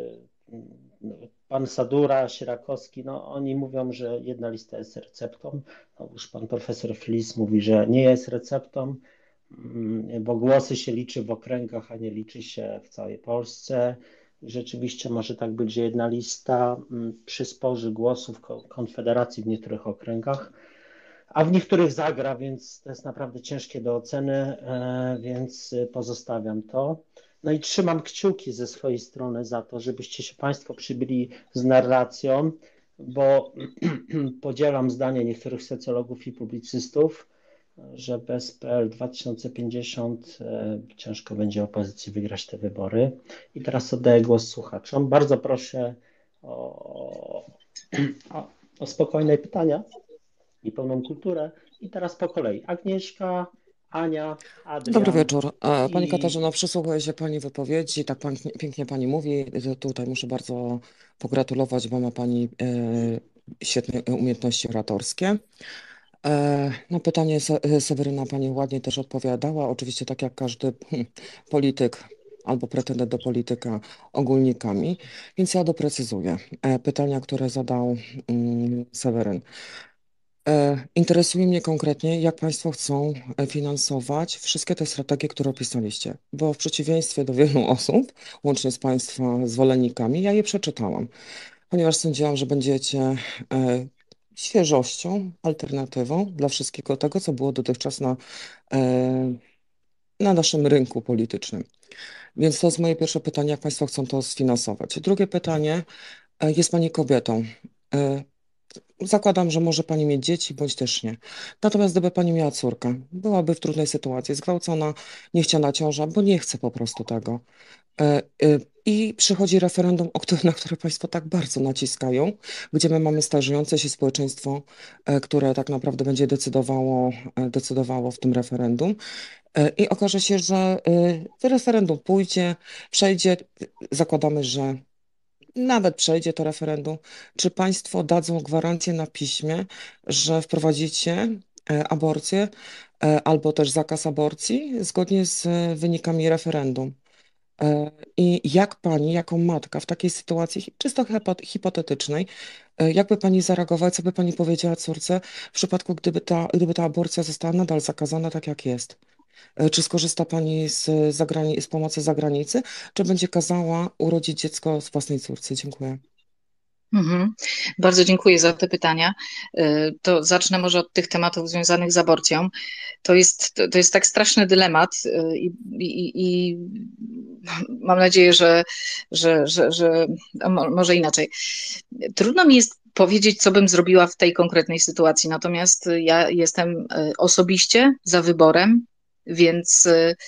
pan Sadura, Sierakowski, no oni mówią, że jedna lista jest receptą. No już pan profesor Flis mówi, że nie jest receptą, bo głosy się liczy w okręgach, a nie liczy się w całej Polsce. I rzeczywiście może tak być, że jedna lista przysporzy głosów Konfederacji w niektórych okręgach, a w niektórych zagra, więc to jest naprawdę ciężkie do oceny, więc pozostawiam to. No i trzymam kciuki ze swojej strony za to, żebyście się Państwo przybyli z narracją, bo podzielam zdanie niektórych socjologów i publicystów, że bez P L dwa tysiące pięćdziesiąt ciężko będzie opozycji wygrać te wybory. I teraz oddaję głos słuchaczom. Bardzo proszę o, o, o spokojne pytania i pełną kulturę. I teraz po kolei. Agnieszka, Ania, Adrian. Dobry wieczór. Pani i... Katarzyna, przysłuchuję się Pani wypowiedzi, tak pięknie, pięknie Pani mówi. Tutaj muszę bardzo pogratulować, bo ma Pani e, świetne umiejętności oratorskie. Na pytanie Seweryna Pani ładnie też odpowiadała. Oczywiście tak jak każdy polityk albo pretendent do polityka ogólnikami, więc ja doprecyzuję pytania, które zadał Seweryn. Interesuje mnie konkretnie, jak Państwo chcą finansować wszystkie te strategie, które opisaliście, bo w przeciwieństwie do wielu osób, łącznie z Państwa zwolennikami, ja je przeczytałam, ponieważ sądziłam, że będziecie świeżością, alternatywą dla wszystkiego tego, co było dotychczas na, na naszym rynku politycznym. Więc to jest moje pierwsze pytanie, jak Państwo chcą to sfinansować. Drugie pytanie, jest Pani kobietą. Zakładam, że może Pani mieć dzieci, bądź też nie. Natomiast gdyby Pani miała córkę, byłaby w trudnej sytuacji, zgwałcona, niechciana ciąża, bo nie chce po prostu tego. I przychodzi referendum, o które, na które Państwo tak bardzo naciskają, gdzie my mamy starzejące się społeczeństwo, które tak naprawdę będzie decydowało, decydowało w tym referendum. I okaże się, że to referendum pójdzie, przejdzie, zakładamy, że nawet przejdzie to referendum. Czy Państwo dadzą gwarancję na piśmie, że wprowadzicie aborcję albo też zakaz aborcji zgodnie z wynikami referendum? I jak Pani, jako matka w takiej sytuacji czysto hipotetycznej, jakby Pani zareagowała, co by Pani powiedziała córce w przypadku, gdyby ta, gdyby ta aborcja została nadal zakazana tak jak jest? Czy skorzysta Pani z, zagrani- z pomocy z zagranicy, czy będzie kazała urodzić dziecko z własnej córce? Dziękuję. Mhm. Bardzo dziękuję za te pytania. To zacznę może od tych tematów związanych z aborcją. To jest, to jest tak straszny dylemat i, i, i mam nadzieję, że, że, że, że może inaczej. Trudno mi jest powiedzieć, co bym zrobiła w tej konkretnej sytuacji, natomiast ja jestem osobiście za wyborem, więc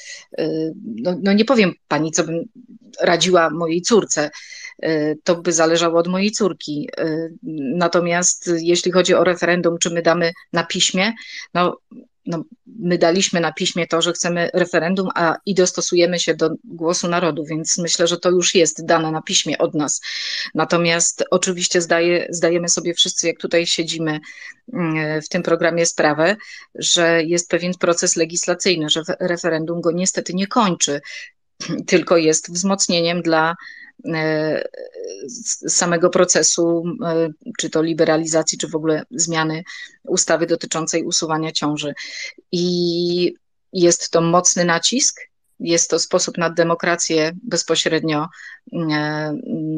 no, no nie powiem Pani, co bym radziła mojej córce. To by zależało od mojej córki. Natomiast jeśli chodzi o referendum, czy my damy na piśmie, no, no my daliśmy na piśmie to, że chcemy referendum, a i dostosujemy się do głosu narodu, więc myślę, że to już jest dane na piśmie od nas. Natomiast oczywiście zdaje, zdajemy sobie wszyscy, jak tutaj siedzimy w tym programie, sprawę, że jest pewien proces legislacyjny, że referendum go niestety nie kończy, tylko jest wzmocnieniem dla e, z samego procesu, e, czy to liberalizacji, czy w ogóle zmiany ustawy dotyczącej usuwania ciąży. I jest to mocny nacisk, jest to sposób na demokrację bezpośrednio e,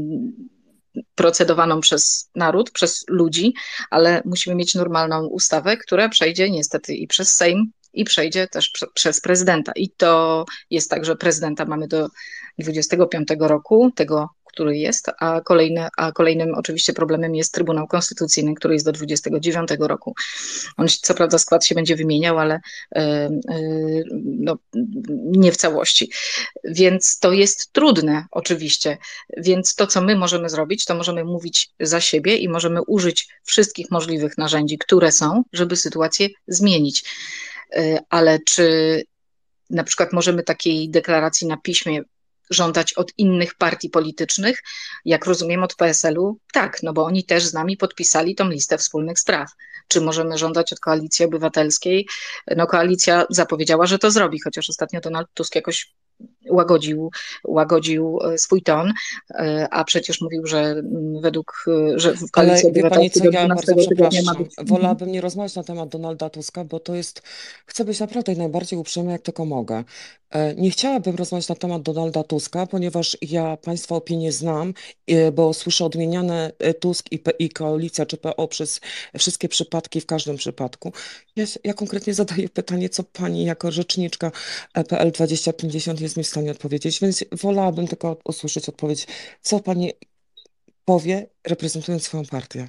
procedowaną przez naród, przez ludzi, ale musimy mieć normalną ustawę, która przejdzie niestety i przez Sejm, i przejdzie też prze, przez prezydenta. I to jest tak, że prezydenta mamy do dwudziestego piątego roku, tego, który jest, a, kolejne, a kolejnym oczywiście problemem jest Trybunał Konstytucyjny, który jest do dwudziestego dziewiątego roku. On co prawda skład się będzie wymieniał, ale yy, yy, no, nie w całości. Więc to jest trudne oczywiście. Więc to, co my możemy zrobić, to możemy mówić za siebie i możemy użyć wszystkich możliwych narzędzi, które są, żeby sytuację zmienić. Yy, ale czy na przykład możemy takiej deklaracji na piśmie żądać od innych partii politycznych, jak rozumiem od P S L-u, tak, no bo oni też z nami podpisali tą listę wspólnych spraw. Czy możemy żądać od Koalicji Obywatelskiej? No koalicja zapowiedziała, że to zrobi, chociaż ostatnio Donald Tusk jakoś łagodził, łagodził swój ton, a przecież mówił, że według, że w Koalicji Ale wie pani Obywatelskiej co, do ja bardzo dwunastego tygodnia ma przepraszam. być. Wolałabym nie rozmawiać na temat Donalda Tuska, bo to jest, chcę być naprawdę najbardziej uprzejma, jak tylko mogę. E, Nie chciałabym rozmawiać na temat Donalda Tuska, ponieważ ja państwa opinię znam, e, bo słyszę odmieniane e, Tusk i, P- i Koalicja czy P O przez wszystkie przypadki, w każdym przypadku. Ja, s- ja konkretnie zadaję pytanie, co pani jako rzeczniczka e, P L dwadzieścia pięćdziesiąt jest mi w stanie odpowiedzieć, więc wolałabym tylko usłyszeć odpowiedź, co pani powie, reprezentując swoją partię.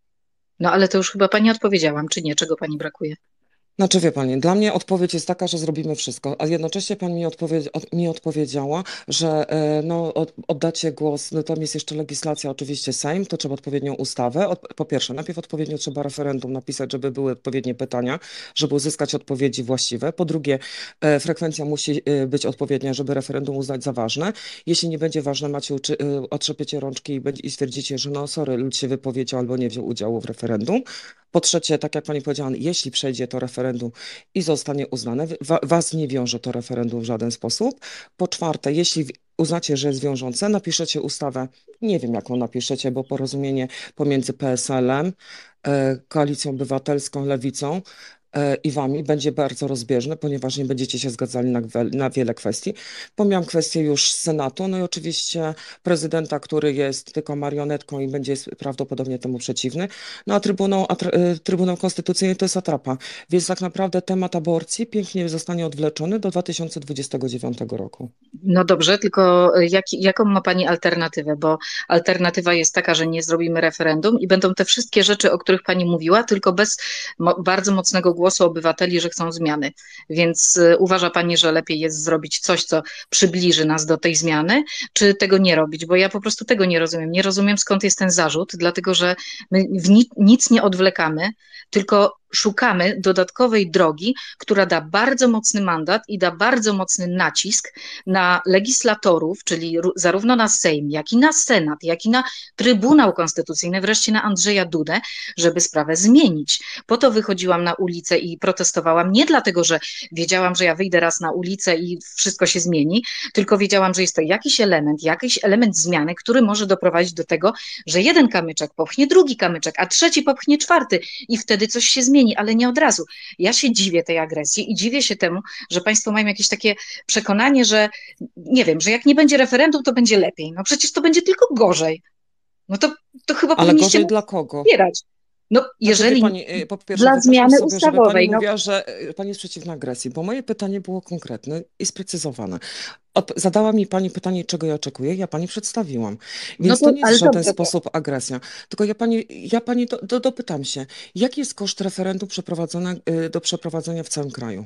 No ale to już chyba pani odpowiedziałam, czy nie? Czego pani brakuje? Znaczy, wie pani, dla mnie odpowiedź jest taka, że zrobimy wszystko, a jednocześnie pani mi, odpowie, od, mi odpowiedziała, że e, no, od, oddacie głos, no tam jest jeszcze legislacja, oczywiście Sejm, to trzeba odpowiednią ustawę. Od, po pierwsze, najpierw odpowiednio trzeba referendum napisać, żeby były odpowiednie pytania, żeby uzyskać odpowiedzi właściwe. Po drugie, e, frekwencja musi e, być odpowiednia, żeby referendum uznać za ważne. Jeśli nie będzie ważne, macie uczy, e, otrzepiecie rączki i, będzie, i stwierdzicie, że no sorry, lud się wypowiedział albo nie wziął udziału w referendum. Po trzecie, tak jak pani powiedziała, jeśli przejdzie to referendum i zostanie uznane, wa, was nie wiąże to referendum w żaden sposób. Po czwarte, jeśli w- uznacie, że jest wiążące, napiszecie ustawę, nie wiem jaką napiszecie, bo porozumienie pomiędzy P S L-em, e, Koalicją Obywatelską, Lewicą e, i wami będzie bardzo rozbieżne, ponieważ nie będziecie się zgadzali na, gwe- na wiele kwestii. Pomijam kwestię już Senatu, no i oczywiście prezydenta, który jest tylko marionetką i będzie prawdopodobnie temu przeciwny. No a Trybunał, a tr- y, Trybunał Konstytucyjny to jest atrapa. Więc tak naprawdę temat aborcji pięknie zostanie odwleczony do dwa tysiące dwudziestego dziewiątego roku. No dobrze, tylko jak, jaką ma pani alternatywę? Bo alternatywa jest taka, że nie zrobimy referendum i będą te wszystkie rzeczy, o których pani mówiła, tylko bez mo bardzo mocnego głosu obywateli, że chcą zmiany. Więc y, uważa pani, że lepiej jest zrobić coś, co przybliży nas do tej zmiany, czy tego nie robić? Bo ja po prostu tego nie rozumiem. Nie rozumiem, skąd jest ten zarzut, dlatego że my w ni nic nie odwlekamy, tylko szukamy dodatkowej drogi, która da bardzo mocny mandat i da bardzo mocny nacisk na legislatorów, czyli ró- zarówno na Sejm, jak i na Senat, jak i na Trybunał Konstytucyjny, wreszcie na Andrzeja Dudę, żeby sprawę zmienić. Po to wychodziłam na ulicę i protestowałam, nie dlatego, że wiedziałam, że ja wyjdę raz na ulicę i wszystko się zmieni, tylko wiedziałam, że jest to jakiś element, jakiś element zmiany, który może doprowadzić do tego, że jeden kamyczek popchnie drugi kamyczek, a trzeci popchnie czwarty i wtedy coś się zmieni, ale nie od razu. Ja się dziwię tej agresji i dziwię się temu, że państwo mają jakieś takie przekonanie, że nie wiem, że jak nie będzie referendum, to będzie lepiej. No przecież to będzie tylko gorzej. No to, to chyba Ale powinniście gorzej nas dla kogo? wspierać. No Znaczy, wie jeżeli pani, y, po pierwsze, dla wyobrażam zmiany sobie, żeby pani ustawowej, no mówiła, że y, pani jest przeciwna agresji, bo moje pytanie było konkretne i sprecyzowane. Od, zadała mi pani pytanie, czego ja oczekuję, ja pani przedstawiłam. no Więc to, to nie jest ale w żaden dobrze, to, sposób agresja. Tylko ja pani, ja pani do, do, dopytam się, jaki jest koszt referendum przeprowadzone, y, do przeprowadzenia w całym kraju?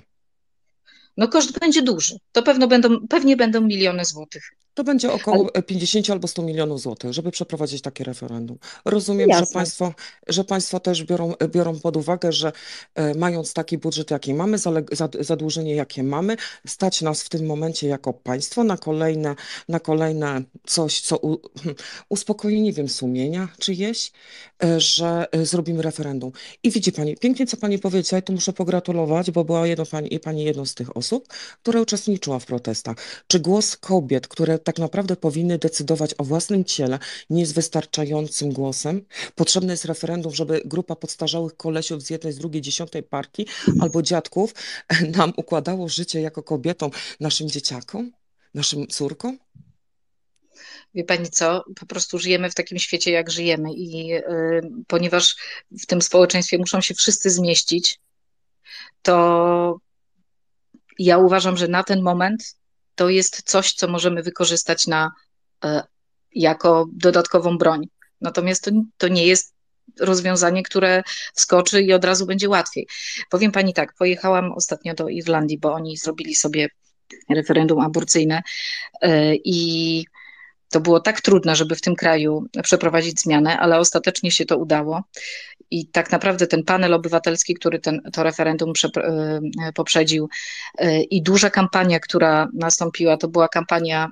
no koszt będzie duży. To pewno będą, pewnie będą miliony złotych. To będzie Ale około e, pięćdziesiąt albo sto milionów złotych, żeby przeprowadzić takie referendum. Rozumiem, że jasne. państwo, że państwo też biorą, e, biorą pod uwagę, że e, mając taki budżet, jaki mamy, zaleg- zad- zadłużenie, jakie mamy, stać nas w tym momencie jako państwo na kolejne, na kolejne coś, co u, uspokoi, nie wiem, sumienia czyjeś, e, że e, zrobimy referendum. I widzi pani, pięknie co pani powiedziała, i tu muszę pogratulować, bo była jedno pani, i pani jedną z tych osób, która uczestniczyła w protestach. Czy głos kobiet, które tak naprawdę powinny decydować o własnym ciele, nie jest wystarczającym głosem. Potrzebne jest referendum, żeby grupa podstarzałych kolesiów z jednej, z drugiej, dziesiątej partii albo dziadków nam układało życie jako kobietom, naszym dzieciakom, naszym córkom. Wie pani co, po prostu żyjemy w takim świecie, jak żyjemy i y, ponieważ w tym społeczeństwie muszą się wszyscy zmieścić, to ja uważam, że na ten moment to jest coś, co możemy wykorzystać na, y, jako dodatkową broń. Natomiast to, to nie jest rozwiązanie, które wskoczy i od razu będzie łatwiej. Powiem pani tak, pojechałam ostatnio do Irlandii, bo oni zrobili sobie referendum aborcyjne y, i to było tak trudne, żeby w tym kraju przeprowadzić zmianę, ale ostatecznie się to udało. I tak naprawdę ten panel obywatelski, który ten, to referendum poprzedził i duża kampania, która nastąpiła, to była kampania,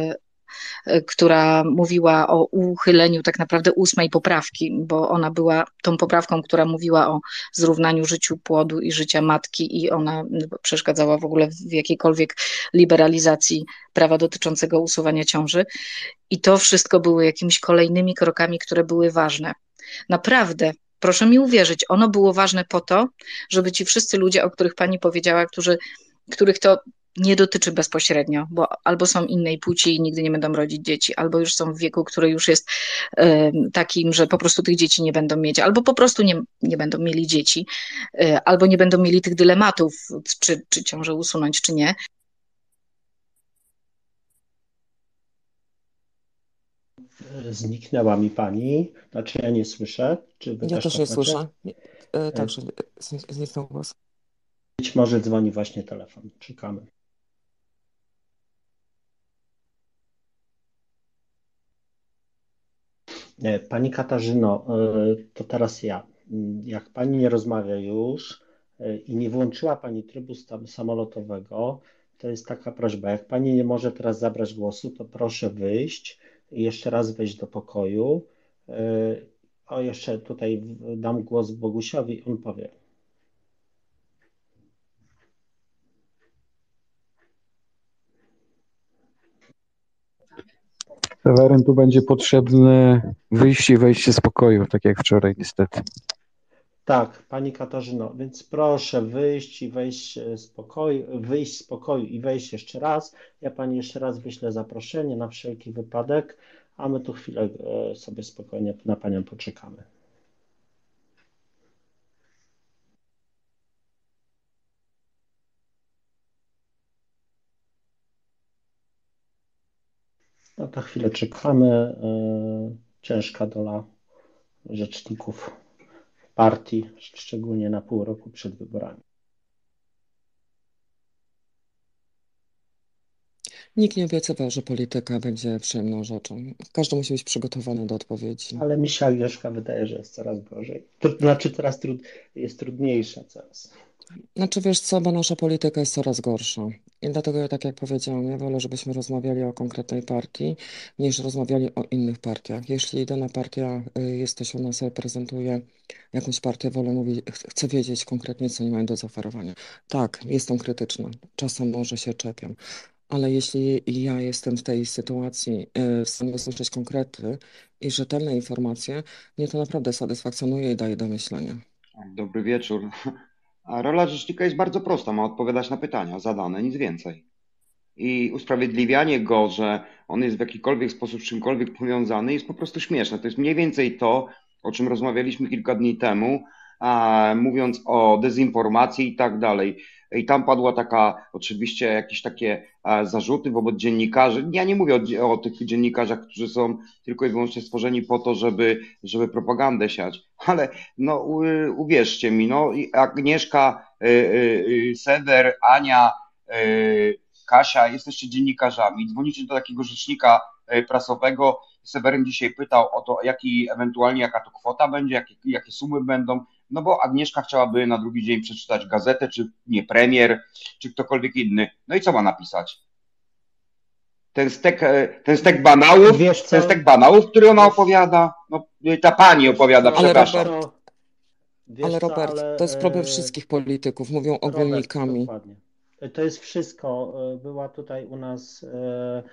która mówiła o uchyleniu tak naprawdę ósmej poprawki, bo ona była tą poprawką, która mówiła o zrównaniu życiu płodu i życia matki i ona przeszkadzała w ogóle w jakiejkolwiek liberalizacji prawa dotyczącego usuwania ciąży. I to wszystko były jakimiś kolejnymi krokami, które były ważne. Naprawdę, proszę mi uwierzyć, ono było ważne po to, żeby ci wszyscy ludzie, o których pani powiedziała, którzy, których to nie dotyczy bezpośrednio, bo albo są innej płci i nigdy nie będą rodzić dzieci, albo już są w wieku, który już jest y, takim, że po prostu tych dzieci nie będą mieć, albo po prostu nie, nie będą mieli dzieci, y, albo nie będą mieli tych dylematów, czy, czy ciążę usunąć, czy nie. Zniknęła mi pani, znaczy ja nie słyszę. Czy wy Ja też też tak nie macie? słyszę. E, Także znik- zniknął głos. Być może dzwoni właśnie telefon. Czekamy. Nie, Pani Katarzyno, y, to teraz ja. Mm, Jak pani nie rozmawia już y, i nie włączyła pani trybu sta- samolotowego, to jest taka prośba. Jak pani nie może teraz zabrać głosu, to proszę wyjść i jeszcze raz wejść do pokoju. Y, O, jeszcze tutaj w- dam głos Bogusiowi, on powie. Seweryn, tu będzie potrzebne wyjście i wejście z pokoju, tak jak wczoraj niestety. Tak, pani Katarzyno, więc proszę wyjść i wejść z pokoju, wyjść z pokoju i wejść jeszcze raz. Ja pani jeszcze raz wyślę zaproszenie na wszelki wypadek, a my tu chwilę e, sobie spokojnie na panią poczekamy. No to chwilę czekamy. E, Ciężka dola rzeczników partii, szczególnie na pół roku przed wyborami. Nikt nie obiecywał, że polityka będzie przyjemną rzeczą. Każdy musi być przygotowany do odpowiedzi. Ale mi się Agnieszka wydaje, że jest coraz gorzej. To znaczy teraz trud, jest trudniejsza coraz. Znaczy wiesz co, bo nasza polityka jest coraz gorsza. I dlatego, ja tak jak powiedziałam, ja wolę, żebyśmy rozmawiali o konkretnej partii, niż rozmawiali o innych partiach. Jeśli dana partia y, jesteś u nas, reprezentuje jakąś partię, wolę mówić, ch- chcę wiedzieć konkretnie, co oni mają do zaoferowania. Tak, jestem krytyczna, czasem może się czepiam, ale jeśli ja jestem w tej sytuacji y, w stanie usłyszeć konkrety i rzetelne informacje, mnie to naprawdę satysfakcjonuje i daje do myślenia. Dobry wieczór. A rola rzecznika jest bardzo prosta, ma odpowiadać na pytania zadane, nic więcej. I usprawiedliwianie go, że on jest w jakikolwiek sposób z czymkolwiek powiązany, jest po prostu śmieszne. To jest mniej więcej to, o czym rozmawialiśmy kilka dni temu, a, mówiąc o dezinformacji i tak dalej. I tam padła taka, oczywiście jakieś takie a, zarzuty wobec dziennikarzy. Ja nie mówię o, o tych dziennikarzach, którzy są tylko i wyłącznie stworzeni po to, żeby, żeby propagandę siać, ale no u, uwierzcie mi, no i Agnieszka, y, y, y, Sewer, Ania, y, Kasia, jesteście dziennikarzami, dzwonicie do takiego rzecznika e, prasowego. Seweryn dzisiaj pytał o to, jaki ewentualnie jaka to kwota będzie, jakie, jakie sumy będą, no bo Agnieszka chciałaby na drugi dzień przeczytać gazetę, czy nie premier, czy ktokolwiek inny. No i co ma napisać? Ten stek, e, ten stek banałów, Wiesz co? ten stek banałów, który ona Wiesz- opowiada, no ta pani opowiada, Wiesz co, Ale przepraszam. Robert, Wiesz ale co, Robert, ale, to jest problem e, wszystkich polityków, mówią Robert, ogólnikami. dokładnie. To jest wszystko. E, Była tutaj u nas e,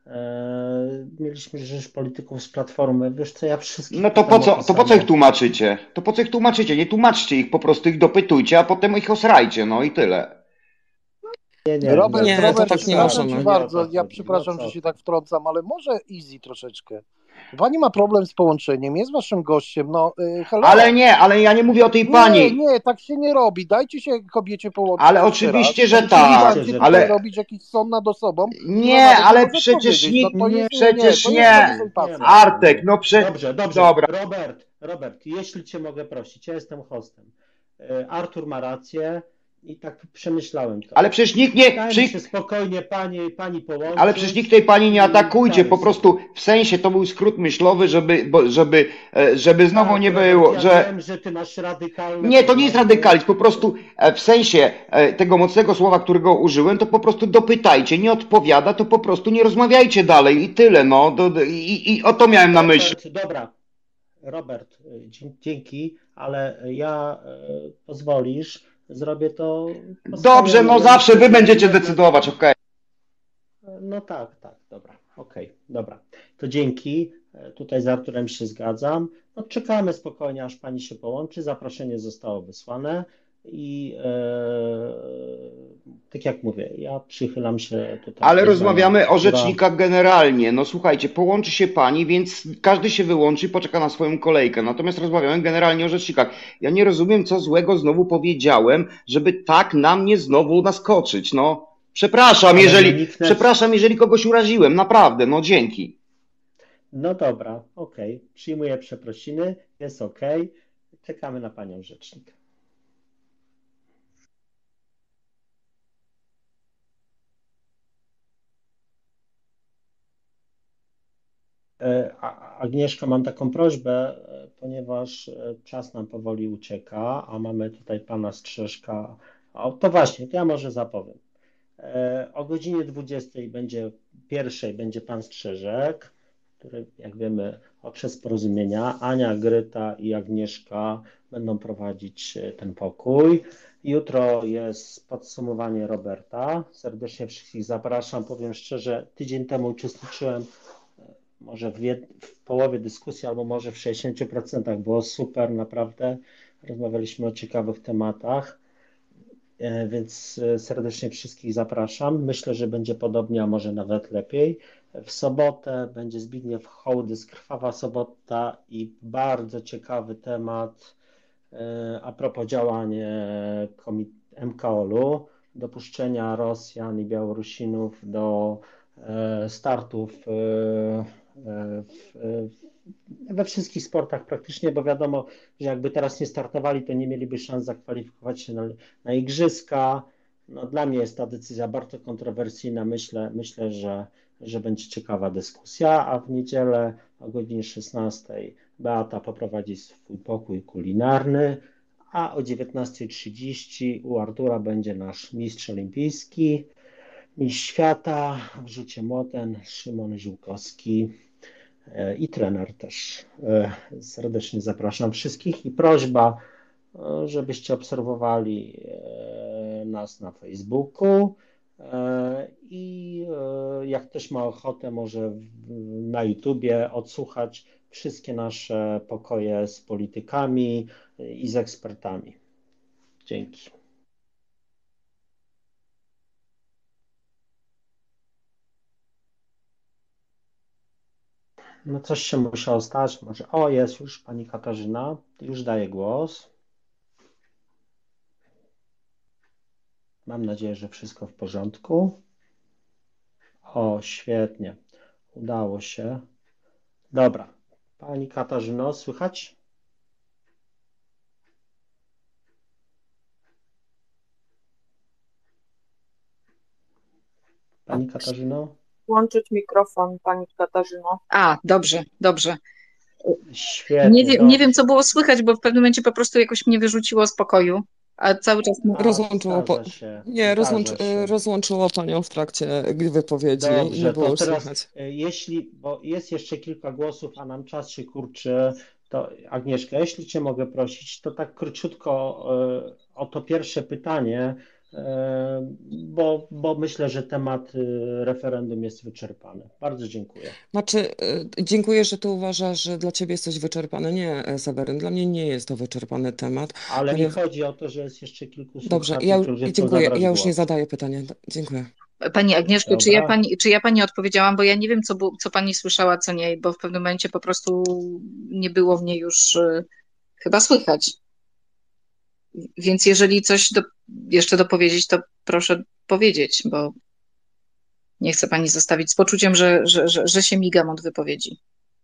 E, mieliśmy rzecz polityków z Platformy. Wiesz co, ja wszystkich No to po pytam o co, to to po co ich samo. tłumaczycie? To po co ich tłumaczycie? Nie tłumaczcie ich, po prostu ich dopytujcie, a potem ich osrajcie, no i tyle. Nie, nie, Robert, nie, Nie, to bez Robert, tak nie przesady. przepraszam cię możemy. To nie o bardzo, to ja chodzi. No przepraszam, że co się ty. tak wtrącam, ale może easy troszeczkę. Pani ma problem z połączeniem, jest waszym gościem, no y, Ale hello. nie, ale ja nie mówię o tej Nie, pani. nie, tak się nie robi. Dajcie się kobiecie połączyć Ale jeszcze raz. oczywiście, że Nie tak, przestawajcie że tutaj ale robić jakiś sąd nad osobą, która nie, nawet nie ale może przecież powiedzieć. No nikt, to Nie, jest, nie, nie, przecież to jest za nie. nie uzurpacja. ma. Artek, Nie. no prze... Dobrze, dobrze. Dobra. Robert, Robert, jeśli cię mogę prosić, ja jestem hostem. E, Artur ma rację i tak przemyślałem to. Ale przecież nikt nie, Dajmy przy... się spokojnie pani, pani połączyć. ale przecież nikt tej pani nie i atakujcie, damy po sobie. prostu w sensie to był skrót myślowy, żeby, bo, żeby, e, żeby znowu Tak, nie Robert, było, ja że wiem, że ty masz radykalne nie, to nie jest poglądy. radykalizm, po prostu e, w sensie e, tego mocnego słowa, którego użyłem, to po prostu dopytajcie, nie odpowiada, to po prostu nie rozmawiajcie dalej i tyle, no, do, do, i, i o to miałem na myśli. Robert, dobra. Robert, y, dzie- dzięki, ale ja y, pozwolisz, zrobię to po Dobrze, swojemu. no Ja zawsze myślę, wy że będziecie jednak- decydować, okej. No tak, tak, dobra, okej, dobra. To dzięki, e, tutaj z Arturem się zgadzam. No czekamy spokojnie, aż pani się połączy, zaproszenie zostało wysłane i e, tak jak mówię, ja przychylam się tutaj Ale do rozmawiamy zdania o Artura. rzecznikach generalnie. No słuchajcie, połączy się pani, więc każdy się wyłączy i poczeka na swoją kolejkę. Natomiast rozmawiamy generalnie o rzecznikach. Ja nie rozumiem, co złego znowu powiedziałem, żeby tak na mnie znowu naskoczyć. No, przepraszam, Ale jeżeli, no nikt nas- przepraszam, jeżeli kogoś uraziłem. Naprawdę, no dzięki. No dobra, okej, przyjmuję przeprosiny, jest okej, czekamy na panią rzecznik. E, A- Agnieszka, mam taką prośbę, e, ponieważ e, czas nam powoli ucieka, a mamy tutaj pana Strzeżka. O, to właśnie, to ja może zapowiem. E, O godzinie dwudziestej będzie, pierwszej będzie pan Strzeżek, który, jak wiemy, okres porozumienia. Ania, Gryta i Agnieszka będą prowadzić e, ten pokój. Jutro jest podsumowanie Roberta. Serdecznie wszystkich zapraszam. Powiem szczerze, tydzień temu uczestniczyłem może w, jed... w połowie dyskusji, albo może w sześćdziesięciu procentach. Było super, naprawdę. Rozmawialiśmy o ciekawych tematach, e, więc e, serdecznie wszystkich zapraszam. Myślę, że będzie podobnie, a może nawet lepiej. W sobotę będzie Zbigniew Hołdys, Krwawa Sobota i bardzo ciekawy temat e, a propos działań e, komi- M K O L-u, dopuszczenia Rosjan i Białorusinów do e, startów e, e, w, e, we wszystkich sportach praktycznie, bo wiadomo, że jakby teraz nie startowali, to nie mieliby szans zakwalifikować się na, na igrzyska. No, dla mnie jest ta decyzja bardzo kontrowersyjna. Myślę, myślę, że, że będzie ciekawa dyskusja, a w niedzielę o godzinie szesnastej Beata poprowadzi swój pokój kulinarny, a o dziewiętnasta trzydzieści u Artura będzie nasz mistrz olimpijski, mistrz świata w rzucie młotem Szymon Ziółkowski e, i trener też. E, Serdecznie zapraszam wszystkich i prośba, e, żebyście obserwowali e, nas na Facebooku e, i e, jak ktoś ma ochotę, może w- na YouTubie odsłuchać wszystkie nasze pokoje z politykami i z ekspertami. Dzięki. No coś się musiało stać. Może. O, jest już pani Katarzyna. Już daję głos. Mam nadzieję, że wszystko w porządku. O, świetnie. Udało się. Dobra. Pani Katarzyno, słychać? Pani Katarzyno? Włączyć mikrofon, pani Katarzyno. A, dobrze, dobrze. Świetnie, Nie, wie, nie dobrze. wiem, co było słychać, bo w pewnym momencie po prostu jakoś mnie wyrzuciło z pokoju, a cały czas... A, Rozłączyło, po... zdarza się, nie, rozłącz... zdarza się. rozłączyło panią w trakcie wypowiedzi i Dobrze, nie było to już teraz, słychać. e, jeśli, bo jest jeszcze kilka głosów, a nam czas się kurczy, to Agnieszka, jeśli cię mogę prosić, to tak króciutko e, o to pierwsze pytanie, bo, bo myślę, że temat referendum jest wyczerpany. Bardzo dziękuję. Znaczy, dziękuję, że ty uważasz, że dla ciebie jest coś wyczerpane. Nie, Seweryn, dla mnie nie jest to wyczerpany temat. Ale mi ponieważ... chodzi o to, że jest jeszcze kilku Dobrze, słuchaczy, ja, którzy chcą dziękuję. zabrać Ja już głos. nie zadaję pytania. Dziękuję. Pani Agnieszko, czy ja Dobra. pani, czy ja pani odpowiedziałam, bo ja nie wiem, co, bu- co pani słyszała, co nie, bo w pewnym momencie po prostu nie było mnie już y, chyba słychać. Więc jeżeli coś do, jeszcze dopowiedzieć, to proszę powiedzieć, bo nie chcę pani zostawić z poczuciem, że, że, że, że się migam od wypowiedzi.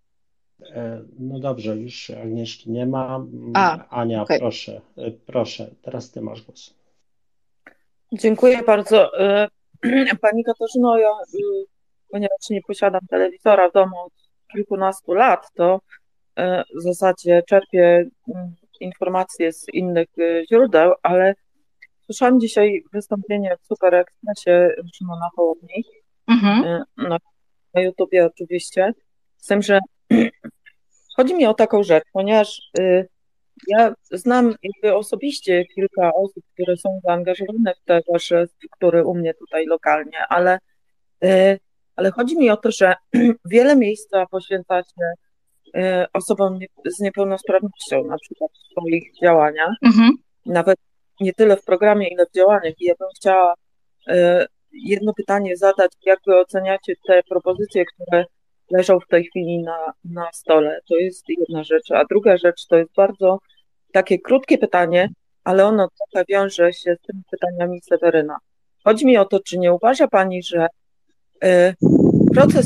E, No dobrze, już Agnieszki nie ma. A, Ania, okej. proszę, e, proszę, teraz ty masz głos. Dziękuję bardzo. E, Pani Katarzyno, ja, e, ponieważ nie posiadam telewizora w domu od kilkunastu lat, to e, w zasadzie czerpię mm, informacje z innych e, źródeł, ale słyszałam dzisiaj wystąpienie w Super Expressie Szymona Hołowni, Mhm. e, na, na YouTubie oczywiście, z tym, że chodzi mi o taką rzecz, ponieważ y, ja znam jakby osobiście kilka osób, które są zaangażowane w te wasze struktury u mnie tutaj lokalnie, ale, y, ale chodzi mi o to, że wiele miejsca poświęcacie y, osobom nie, z niepełnosprawnością, na przykład w swoich działaniach, Mhm. nawet nie tyle w programie, ile w działaniach. I ja bym chciała y, jedno pytanie zadać, jak wy oceniacie te propozycje, które leżą w tej chwili na, na stole. To jest jedna rzecz. A druga rzecz to jest bardzo takie krótkie pytanie, ale ono trochę wiąże się z tymi pytaniami Seweryna. Chodzi mi o to, czy nie uważa pani, że y, proces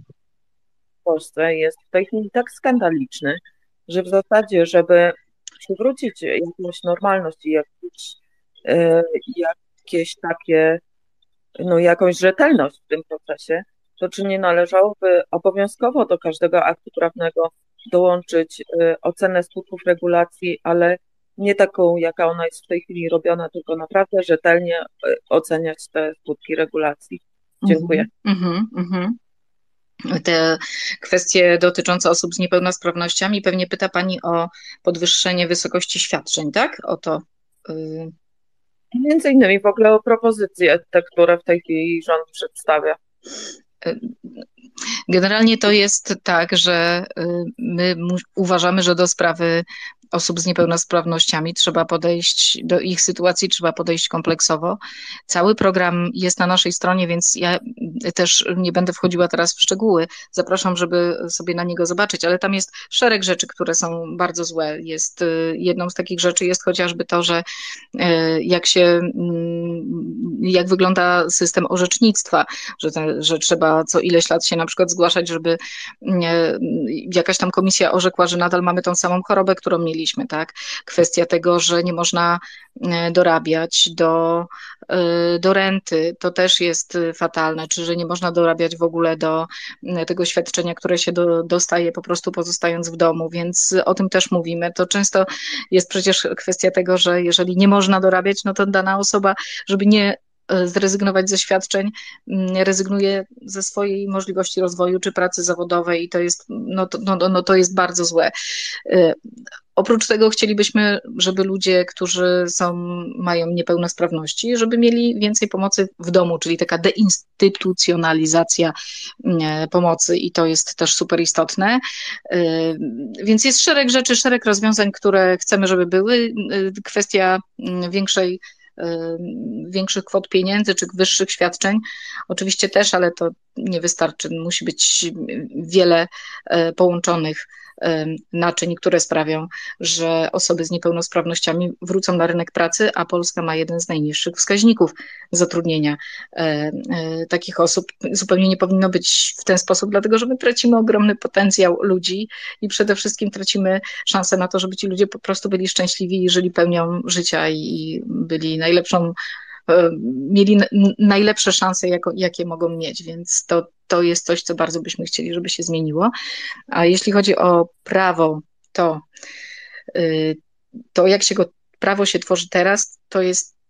w Polsce jest w tej chwili tak skandaliczny, że w zasadzie, żeby przywrócić jakąś normalność i jakieś, y, jakieś takie, no jakąś rzetelność w tym procesie, to czy nie należałoby obowiązkowo do każdego aktu prawnego dołączyć y, ocenę skutków regulacji, ale nie taką, jaka ona jest w tej chwili robiona, tylko naprawdę rzetelnie y, oceniać te skutki regulacji. Dziękuję. Mhm, mhm. Te kwestie dotyczące osób z niepełnosprawnościami, pewnie pyta pani o podwyższenie wysokości świadczeń, tak? O to. y, Między innymi w ogóle o propozycje, te, które w tej chwili rząd przedstawia. Generalnie to jest tak, że y, my mu- uważamy, że do sprawy osób z niepełnosprawnościami trzeba podejść, do ich sytuacji trzeba podejść kompleksowo. Cały program jest na naszej stronie, więc ja też nie będę wchodziła teraz w szczegóły. Zapraszam, żeby sobie na niego zobaczyć, ale tam jest szereg rzeczy, które są bardzo złe. Jest, y, jedną z takich rzeczy jest chociażby to, że y, jak się, mm, jak wygląda system orzecznictwa, że, te, że trzeba co ileś lat się na przykład zgłaszać, żeby nie, jakaś tam komisja orzekła, że nadal mamy tą samą chorobę, którą mieliśmy, tak? Kwestia tego, że nie można e, dorabiać do, e, do renty, to też jest e, fatalne, czy że nie można dorabiać w ogóle do e, tego świadczenia, które się do, dostaje po prostu pozostając w domu, więc o tym też mówimy. To często jest przecież kwestia tego, że jeżeli nie można dorabiać, no to dana osoba, żeby nie e, zrezygnować ze świadczeń, mm, rezygnuje ze swojej możliwości rozwoju czy pracy zawodowej i to jest, no to, no, no to jest bardzo złe. E, Oprócz tego chcielibyśmy, żeby ludzie, którzy są, mają niepełnosprawności, żeby mieli więcej pomocy w domu, czyli taka deinstytucjonalizacja e, pomocy i to jest też super istotne. E, Więc jest szereg rzeczy, szereg rozwiązań, które chcemy, żeby były. E, Kwestia mm, większej e, większych kwot pieniędzy czy wyższych świadczeń. Oczywiście też, ale to nie wystarczy. Musi być wiele e, połączonych e, naczyń, które sprawią, że osoby z niepełnosprawnościami wrócą na rynek pracy, a Polska ma jeden z najniższych wskaźników zatrudnienia e, e, takich osób. Zupełnie nie powinno być w ten sposób, dlatego że my tracimy ogromny potencjał ludzi i przede wszystkim tracimy szansę na to, żeby ci ludzie po prostu byli szczęśliwi i żyli pełnią życia i byli najlepszą, e, mieli n- najlepsze szanse, jako, jakie mogą mieć, więc to, to jest coś, co bardzo byśmy chcieli, żeby się zmieniło. A jeśli chodzi o prawo, to, y, to jak się go, prawo się tworzy teraz, to jest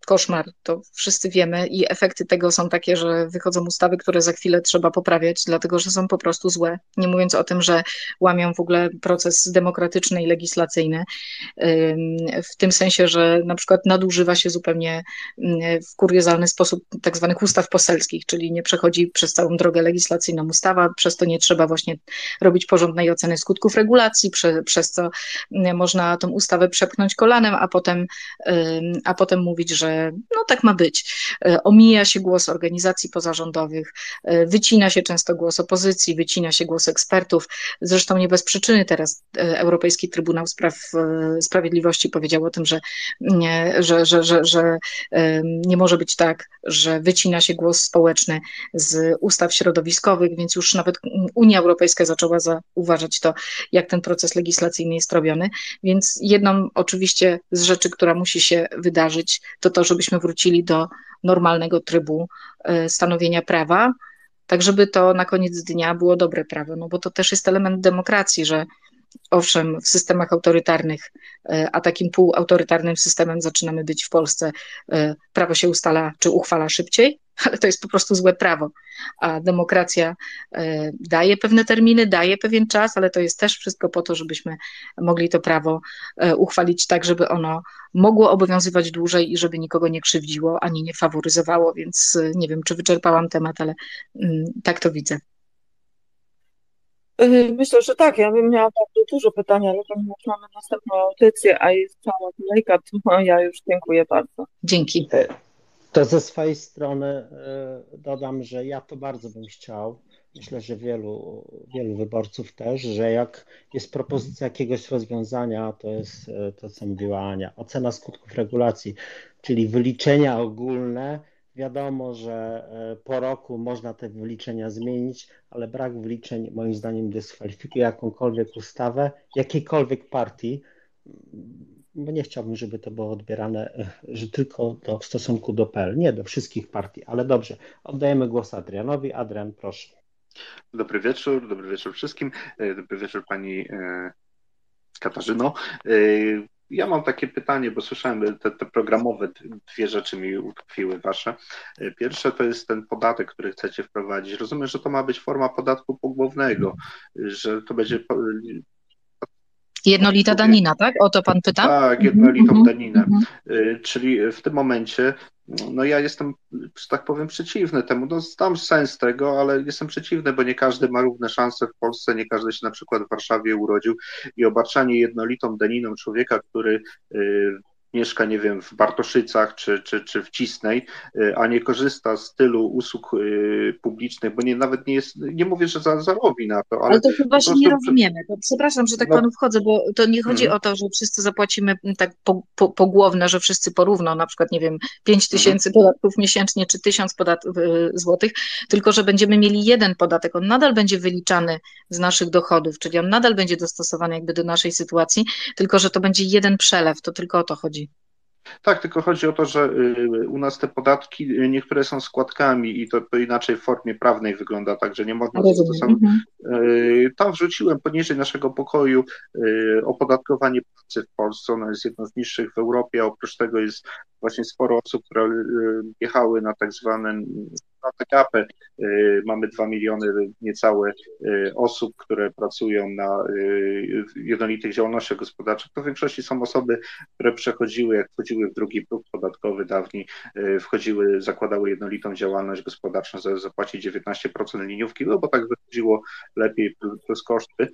koszmar, to wszyscy wiemy i efekty tego są takie, że wychodzą ustawy, które za chwilę trzeba poprawiać, dlatego że są po prostu złe. Nie mówiąc o tym, że łamią w ogóle proces demokratyczny i legislacyjny, w tym sensie, że na przykład nadużywa się zupełnie w kuriozalny sposób tak zwanych ustaw poselskich, czyli nie przechodzi przez całą drogę legislacyjną ustawa, przez to nie trzeba właśnie robić porządnej oceny skutków regulacji, prze, przez co można tą ustawę przepchnąć kolanem, a potem, a potem mówić, że no tak ma być. Omija się głos organizacji pozarządowych, wycina się często głos opozycji, wycina się głos ekspertów. Zresztą nie bez przyczyny teraz Europejski Trybunał Spraw Sprawiedliwości powiedział o tym, że nie, że, że, że, że nie może być tak, że wycina się głos społeczny z ustaw środowiskowych, więc już nawet Unia Europejska zaczęła zauważać to, jak ten proces legislacyjny jest robiony. Więc jedną oczywiście z rzeczy, która musi się wydarzyć, to to, żebyśmy wrócili do normalnego trybu stanowienia prawa, tak żeby to na koniec dnia było dobre prawo, no bo to też jest element demokracji, że owszem, w systemach autorytarnych, a takim półautorytarnym systemem zaczynamy być w Polsce, prawo się ustala czy uchwala szybciej, ale to jest po prostu złe prawo, a demokracja daje pewne terminy, daje pewien czas, ale to jest też wszystko po to, żebyśmy mogli to prawo uchwalić tak, żeby ono mogło obowiązywać dłużej i żeby nikogo nie krzywdziło, ani nie faworyzowało, więc nie wiem, czy wyczerpałam temat, ale tak to widzę. Myślę, że tak. Ja bym miała bardzo dużo pytań, ale ponieważ mamy następną audycję, a jest cała kolejka, to ja już dziękuję bardzo. Dzięki. To ze swojej strony dodam, że ja to bardzo bym chciał, myślę, że wielu, wielu wyborców też, że jak jest propozycja jakiegoś rozwiązania, to jest to, co mówiła Ania, ocena skutków regulacji, czyli wyliczenia ogólne. Wiadomo, że po roku można te wyliczenia zmienić, ale brak wyliczeń moim zdaniem dyskwalifikuje jakąkolwiek ustawę, jakiejkolwiek partii, bo nie chciałbym, żeby to było odbierane, że tylko do, w stosunku do P L, nie do wszystkich partii, ale dobrze. Oddajemy głos Adrianowi. Adrian, proszę. Dobry wieczór, dobry wieczór wszystkim. Dobry wieczór pani Katarzyno. Ja mam takie pytanie, bo słyszałem te, te programowe, dwie rzeczy mi utkwiły wasze. Pierwsze to jest ten podatek, który chcecie wprowadzić. Rozumiem, że to ma być forma podatku pogłownego, że to będzie... Jednolita danina, tak? O to pan pyta? Tak, jednolitą daninę. Czyli w tym momencie, no ja jestem, że tak powiem, przeciwny temu. No znam sens tego, ale jestem przeciwny, bo nie każdy ma równe szanse w Polsce, nie każdy się na przykład w Warszawie urodził i obarczanie jednolitą daniną człowieka, który mieszka, nie wiem, w Bartoszycach czy, czy, czy w Cisnej, a nie korzysta z tylu usług publicznych, bo nie, nawet nie jest, nie mówię, że za, zarobi na to, ale... Ale to chyba się nie prostu... rozumiemy. To przepraszam, że tak no. panu wchodzę, bo to nie chodzi Mhm. o to, że wszyscy zapłacimy tak po, po, pogłowne, że wszyscy porówno, na przykład, nie wiem, pięć tysięcy Mhm. podatków miesięcznie czy tysiąc podatków złotych, tylko że będziemy mieli jeden podatek. On nadal będzie wyliczany z naszych dochodów, czyli on nadal będzie dostosowany jakby do naszej sytuacji, tylko że to będzie jeden przelew, to tylko o to chodzi. Tak, tylko chodzi o to, że u nas te podatki niektóre są składkami i to, to inaczej w formie prawnej wygląda, także nie można zastosować. Mhm. Tam wrzuciłem poniżej naszego pokoju opodatkowanie pracy w Polsce, ono jest jedno z niższych w Europie, oprócz tego jest właśnie sporo osób, które jechały na tak zwane na T K P. Mamy dwa miliony niecałe osób, które pracują na jednolitych działalnościach gospodarczych. To w większości są osoby, które przechodziły, jak wchodziły w drugi próg podatkowy dawniej, wchodziły, zakładały jednolitą działalność gospodarczą, za zapłacić dziewiętnaście procent liniówki, no bo tak wychodziło lepiej plus koszty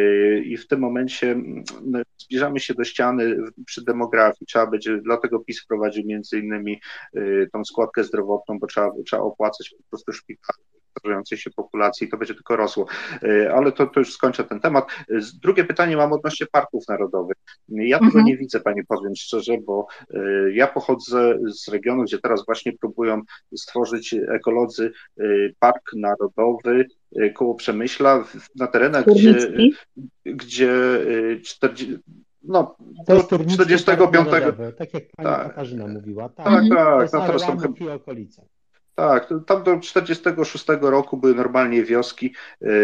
i w tym momencie no, zbliżamy się do ściany przy demografii. Trzeba będzie, dlatego PiS wprowadził między innymi tą składkę zdrowotną, bo trzeba, trzeba opłacać po prostu szpitale starzejącej się populacji, to będzie tylko rosło. Ale to, to już skończę ten temat. Drugie pytanie mam odnośnie parków narodowych. Ja tego mhm. nie widzę, pani powiem szczerze, bo ja pochodzę z regionu, gdzie teraz właśnie próbują stworzyć ekolodzy park narodowy koło Przemyśla na terenach, gdzie, gdzie czterdzieści no, to jest do czterdziestego piątego. Tak jak pani tak. Katarzyna mówiła. Tak, tak, tak. To jest no, teraz są i okolice. Tak, tam do czterdziestego szóstego roku były normalnie wioski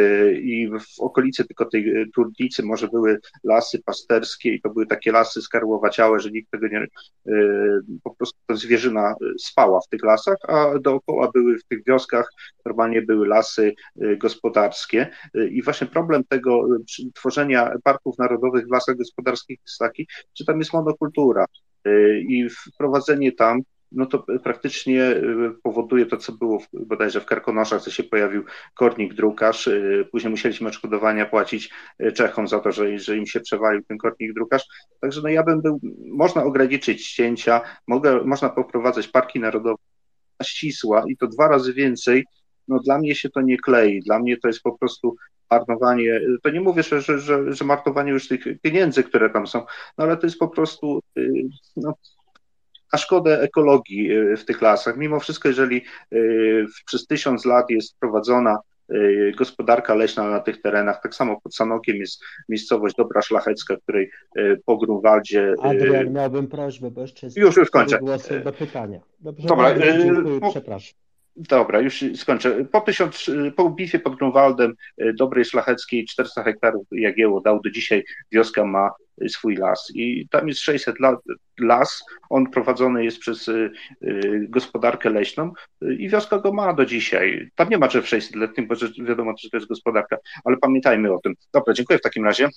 i w okolicy tylko tej Turnicy może były lasy pasterskie i to były takie lasy skarłowaciałe, że nikt tego nie, po prostu ta zwierzyna spała w tych lasach, a dookoła były w tych wioskach normalnie były lasy gospodarskie i właśnie problem tego tworzenia parków narodowych w lasach gospodarskich jest taki, że tam jest monokultura i wprowadzenie tam no to praktycznie powoduje to, co było w, bodajże w Karkonoszach, co się pojawił kornik drukarz. Później musieliśmy odszkodowania płacić Czechom za to, że, że im się przewalił ten kornik drukarz. Także no ja bym był, można ograniczyć cięcia, mogę, można poprowadzać parki narodowe ścisła i to dwa razy więcej. No dla mnie się to nie klei, dla mnie to jest po prostu marnowanie, to nie mówię, że, że, że, że marnowanie już tych pieniędzy, które tam są, no ale to jest po prostu no, na szkodę ekologii w tych lasach. Mimo wszystko, jeżeli przez tysiąc lat jest prowadzona gospodarka leśna na tych terenach, tak samo pod Sanokiem jest miejscowość Dobra Szlachecka, której po Grunwaldzie... Adrian, miałbym prośbę, bo jeszcze jest już, już kończę. Głosy do pytania. Dobrze, Dobra, bardzo dziękuję, po... przepraszam. Dobra, już skończę. Po, tysiąc, po bitwie pod Grunwaldem Dobrej Szlacheckiej czterysta hektarów Jagiełło dał, do dzisiaj wioska ma swój las i tam jest sześćset lat las, on prowadzony jest przez y, y, gospodarkę leśną y, i wioska go ma do dzisiaj. Tam nie ma drzew sześćsetletnych, bo wiadomo, że to jest gospodarka, ale pamiętajmy o tym. Dobra, dziękuję w takim razie.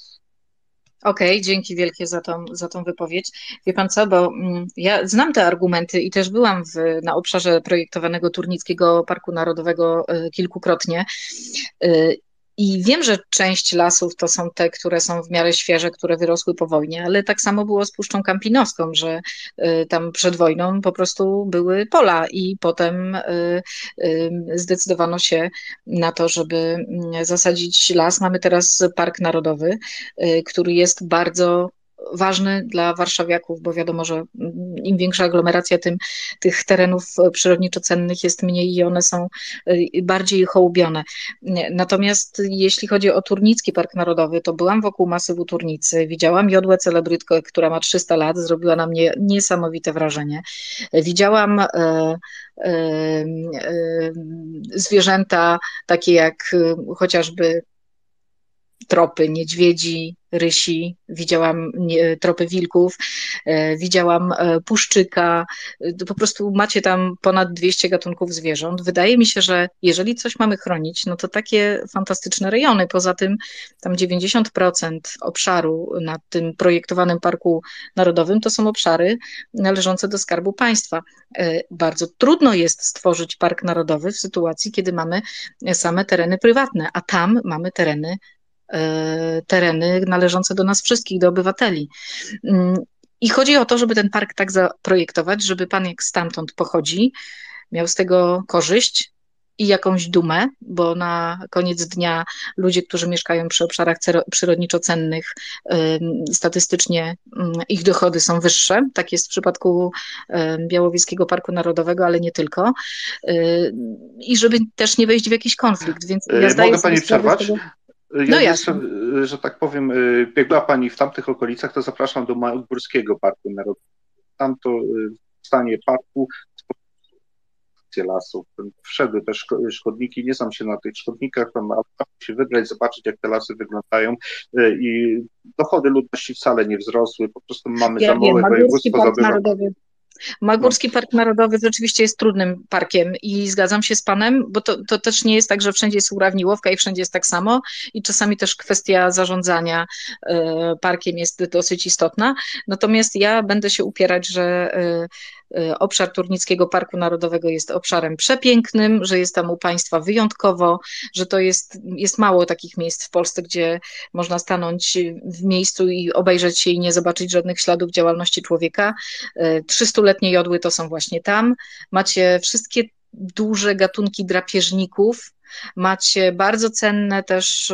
Okej, okay, dzięki wielkie za tą, za tą wypowiedź. Wie pan co, bo mm, ja znam te argumenty i też byłam w, na obszarze projektowanego Turnickiego Parku Narodowego y, kilkukrotnie. Y, I wiem, że część lasów to są te, które są w miarę świeże, które wyrosły po wojnie, ale tak samo było z Puszczą Kampinowską, że y, tam przed wojną po prostu były pola i potem y, y, zdecydowano się na to, żeby zasadzić las. Mamy teraz Park Narodowy, y, który jest bardzo ważny dla warszawiaków, bo wiadomo, że im większa aglomeracja, tym tych terenów przyrodniczo-cennych jest mniej i one są bardziej hołubione. Natomiast jeśli chodzi o Turnicki Park Narodowy, to byłam wokół masywu Turnicy, widziałam jodłę celebrytkę, która ma trzysta lat, zrobiła na mnie niesamowite wrażenie. Widziałam e, e, e, zwierzęta takie jak chociażby tropy niedźwiedzi, rysi, widziałam nie, tropy wilków, e, widziałam e, puszczyka, e, po prostu macie tam ponad dwieście gatunków zwierząt. Wydaje mi się, że jeżeli coś mamy chronić, no to takie fantastyczne rejony, poza tym tam dziewięćdziesiąt procent obszaru na tym projektowanym Parku Narodowym to są obszary należące do Skarbu Państwa. E, bardzo trudno jest stworzyć Park Narodowy w sytuacji, kiedy mamy same tereny prywatne, a tam mamy tereny tereny należące do nas wszystkich, do obywateli. I chodzi o to, żeby ten park tak zaprojektować, żeby pan jak stamtąd pochodzi, miał z tego korzyść i jakąś dumę, bo na koniec dnia ludzie, którzy mieszkają przy obszarach przyrodniczo-cennych, statystycznie ich dochody są wyższe. Tak jest w przypadku Białowieskiego Parku Narodowego, ale nie tylko. I żeby też nie wejść w jakiś konflikt. Więc ja zdaję Mogę pani przerwać? Tego... Ja no jeszcze, że tak powiem, jak była pani w tamtych okolicach, to zapraszam do Małgórskiego Parku Narodowego. Tam to w stanie parku lasów. Wszedły te szkodniki, nie znam się na tych szkodnikach, tam się wybrać, zobaczyć, jak te lasy wyglądają i dochody ludności wcale nie wzrosły, po prostu mamy ja za małe województwo, za dużo. Małgórski no. Park Narodowy rzeczywiście jest trudnym parkiem i zgadzam się z panem, bo to, to też nie jest tak, że wszędzie jest urawniłowka i wszędzie jest tak samo i czasami też kwestia zarządzania y, parkiem jest dosyć istotna. Natomiast ja będę się upierać, że y, y, obszar Turnickiego Parku Narodowego jest obszarem przepięknym, że jest tam u państwa wyjątkowo, że to jest, jest mało takich miejsc w Polsce, gdzie można stanąć w miejscu i obejrzeć się i nie zobaczyć żadnych śladów działalności człowieka. trzystuletnie jodły to są właśnie tam. Macie wszystkie duże gatunki drapieżników, macie bardzo cenne też y,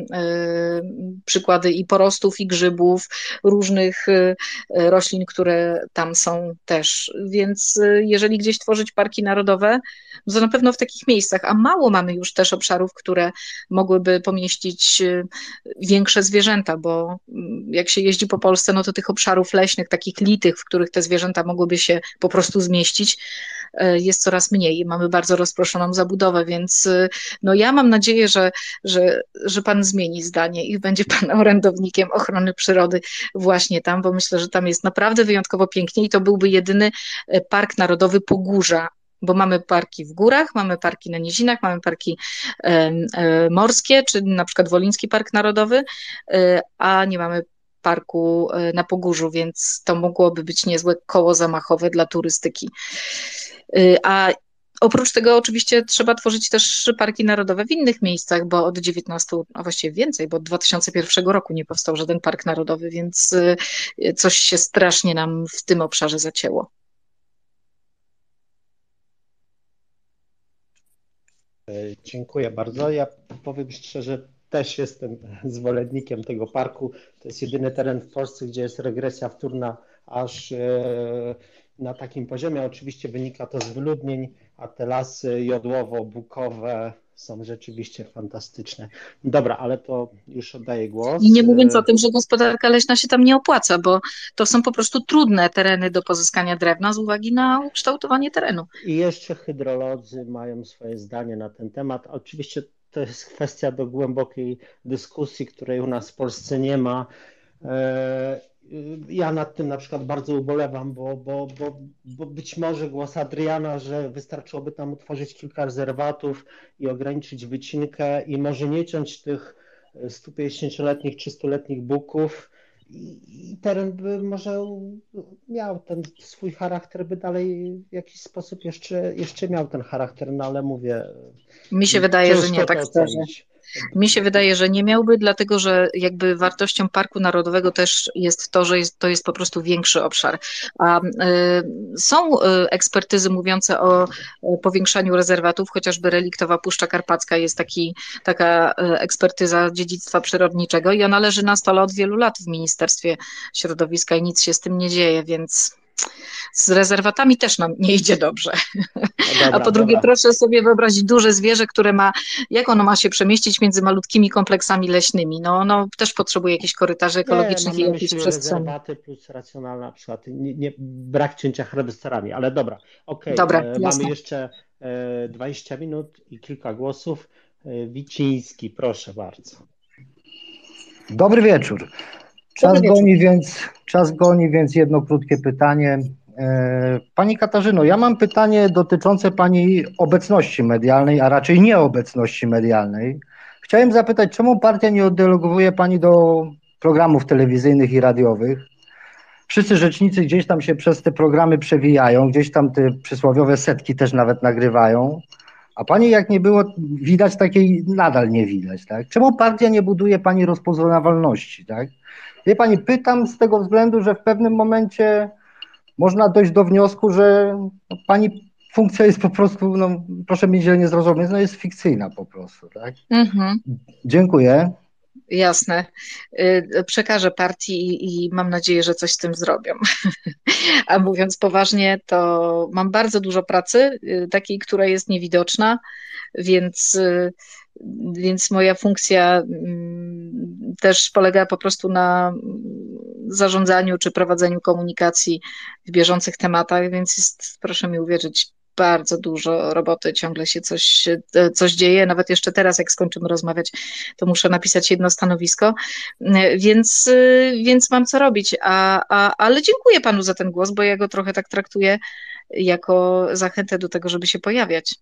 y, przykłady i porostów, i grzybów, różnych y, roślin, które tam są też. Więc y, jeżeli gdzieś tworzyć parki narodowe, to na pewno w takich miejscach, a mało mamy już też obszarów, które mogłyby pomieścić y, większe zwierzęta, bo y, jak się jeździ po Polsce, no to tych obszarów leśnych, takich litych, w których te zwierzęta mogłyby się po prostu zmieścić, jest coraz mniej. Mamy bardzo rozproszoną zabudowę, więc no ja mam nadzieję, że, że, że pan zmieni zdanie i będzie pan orędownikiem ochrony przyrody właśnie tam, bo myślę, że tam jest naprawdę wyjątkowo pięknie i to byłby jedyny park narodowy Pogórza, bo mamy parki w górach, mamy parki na nizinach, mamy parki e, e, morskie, czy na przykład Woliński Park Narodowy, e, a nie mamy parku e, na Pogórzu, więc to mogłoby być niezłe koło zamachowe dla turystyki. E, a oprócz tego oczywiście trzeba tworzyć też parki narodowe w innych miejscach, bo od dziewiętnastu, a właściwie więcej, bo od dwa tysiące pierwszego roku nie powstał żaden park narodowy, więc e, coś się strasznie nam w tym obszarze zacięło. Dziękuję bardzo. Ja powiem szczerze, też jestem zwolennikiem tego parku. To jest jedyny teren w Polsce, gdzie jest regresja wtórna aż na takim poziomie. Oczywiście wynika to z wyludnień, a te lasy jodłowo-bukowe są rzeczywiście fantastyczne. Dobra, ale to już oddaję głos. I nie mówiąc o tym, że gospodarka leśna się tam nie opłaca, bo to są po prostu trudne tereny do pozyskania drewna z uwagi na ukształtowanie terenu. I jeszcze hydrolodzy mają swoje zdanie na ten temat. Oczywiście to jest kwestia do głębokiej dyskusji, której u nas w Polsce nie ma. Ja nad tym na przykład bardzo ubolewam, bo, bo, bo, bo być może głos Adriana, że wystarczyłoby tam utworzyć kilka rezerwatów i ograniczyć wycinkę i może nie ciąć tych stupięćdziesięcioletnich czy stuletnich buków i teren by może miał ten swój charakter, by dalej w jakiś sposób jeszcze, jeszcze miał ten charakter, no ale mówię... Mi się wydaje, że nie, tak szczerze. Mi się wydaje, że nie miałby, dlatego że jakby wartością Parku Narodowego też jest to, że jest, to jest po prostu większy obszar. A y, są y, ekspertyzy mówiące o y, powiększaniu rezerwatów, chociażby reliktowa Puszcza Karpacka jest taki, taka y, ekspertyza dziedzictwa przyrodniczego i ona leży na stole od wielu lat w Ministerstwie Środowiska i nic się z tym nie dzieje, więc... Z rezerwatami też nam nie idzie dobrze. No dobra, a po drugie, dobra. Proszę sobie wyobrazić duże zwierzę, które ma, jak ono ma się przemieścić między malutkimi kompleksami leśnymi? No ono też potrzebuje jakichś korytarzy ekologicznych nie, i jakiejś przestrzeni. Rezerwaty plus racjonalna, na przykład nie, nie, brak cięcia harwesterami, ale dobra, okej, okay. e, mamy jeszcze e, dwadzieścia minut i kilka głosów. E, Wiciński, proszę bardzo. Dobry wieczór. Czas goni, więc, czas goni, więc jedno krótkie pytanie. Pani Katarzyno, ja mam pytanie dotyczące Pani obecności medialnej, a raczej nieobecności medialnej. Chciałem zapytać, czemu partia nie oddelegowuje Pani do programów telewizyjnych i radiowych? Wszyscy rzecznicy gdzieś tam się przez te programy przewijają, gdzieś tam te przysłowiowe setki też nawet nagrywają, a Pani jak nie było widać, takiej nadal nie widać, tak? Czemu partia nie buduje Pani rozpoznawalności, tak? Wie Pani, pytam z tego względu, że w pewnym momencie można dojść do wniosku, że no, Pani funkcja jest po prostu, no proszę mnie źle nie zrozumieć, no jest fikcyjna po prostu, tak? Mhm. Dziękuję. Jasne. Przekażę partii i mam nadzieję, że coś z tym zrobią. A mówiąc poważnie, to mam bardzo dużo pracy, takiej, która jest niewidoczna, więc, więc moja funkcja też polega po prostu na zarządzaniu czy prowadzeniu komunikacji w bieżących tematach, więc jest, proszę mi uwierzyć, bardzo dużo roboty, ciągle się coś, coś dzieje, nawet jeszcze teraz, jak skończymy rozmawiać, to muszę napisać jedno stanowisko, więc, więc mam co robić, a, a, ale dziękuję Panu za ten głos, bo ja go trochę tak traktuję jako zachętę do tego, żeby się pojawiać.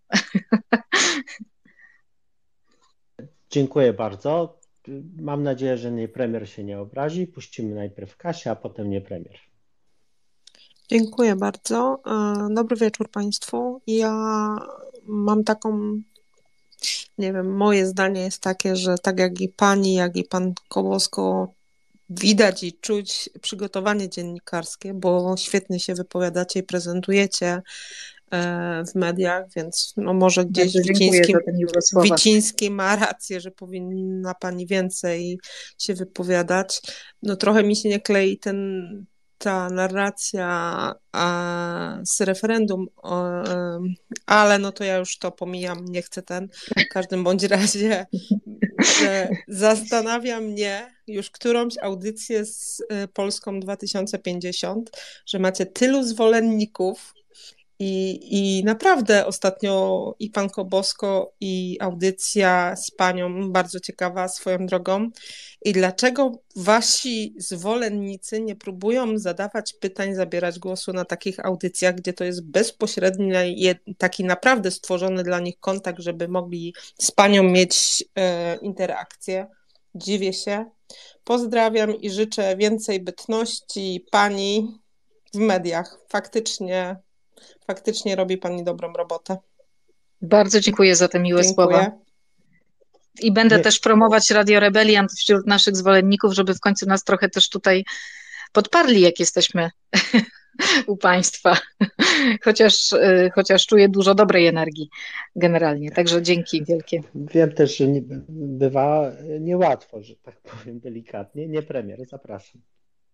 Dziękuję bardzo. Mam nadzieję, że nie premier się nie obrazi. Puścimy najpierw Kasię, a potem nie premier. Dziękuję bardzo. Dobry wieczór Państwu. Ja mam taką, nie wiem, moje zdanie jest takie, że tak jak i Pani, jak i Pan Kołosko, widać i czuć przygotowanie dziennikarskie, bo świetnie się wypowiadacie i prezentujecie w mediach, więc no może gdzieś Wiciński, Wiciński ma rację, że powinna Pani więcej się wypowiadać. No trochę mi się nie klei ten ta narracja a, z referendum, o, ale no to ja już to pomijam, nie chcę ten, w każdym bądź razie, że zastanawia mnie już którąś audycję z Polską dwa tysiące pięćdziesiąt, że macie tylu zwolenników I, I naprawdę ostatnio i pan Kobosko, i audycja z panią bardzo ciekawa swoją drogą. I dlaczego wasi zwolennicy nie próbują zadawać pytań, zabierać głosu na takich audycjach, gdzie to jest bezpośredni, taki naprawdę stworzony dla nich kontakt, żeby mogli z panią mieć e, interakcję? Dziwię się. Pozdrawiam i życzę więcej bytności pani w mediach. Faktycznie Faktycznie robi pani dobrą robotę. Bardzo dziękuję za te miłe Dziękuję. słowa. I będę Nie. też promować Radio Rebeliant wśród naszych zwolenników, żeby w końcu nas trochę też tutaj podparli, jak jesteśmy u państwa. Chociaż, chociaż czuję dużo dobrej energii generalnie. Także dzięki wielkie. Wiem też, że nie, bywa niełatwo, że tak powiem delikatnie. Nie premier, zapraszam.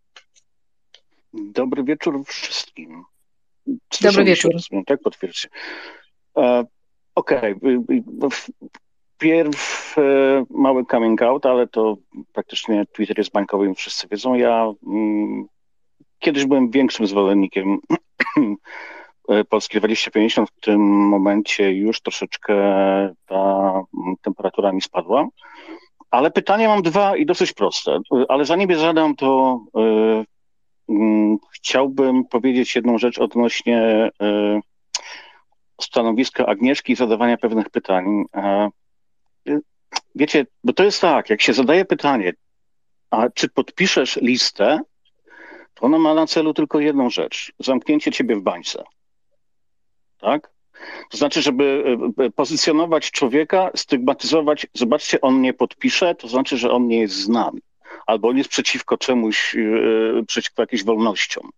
Dobry wieczór wszystkim. Dobry wieczór. Rozumiem, tak, potwierdźcie. E, Okej. Okay. Pierw e, mały coming out, ale to praktycznie Twitter jest bańkowy i wszyscy wiedzą. Ja mm, kiedyś byłem większym zwolennikiem Polski dwadzieścia pięćdziesiąt. W tym momencie już troszeczkę ta temperatura mi spadła. Ale pytania mam dwa i dosyć proste. Ale zanim je zadam, to e, chciałbym powiedzieć jedną rzecz odnośnie y, stanowiska Agnieszki i zadawania pewnych pytań. Y, wiecie, bo to jest tak, jak się zadaje pytanie, a czy podpiszesz listę, to ona ma na celu tylko jedną rzecz, zamknięcie ciebie w bańce. Tak? To znaczy, żeby pozycjonować człowieka, stygmatyzować, zobaczcie, on nie podpisze, to znaczy, że on nie jest z nami. Albo on jest przeciwko czemuś, przeciwko jakimś wolnościom.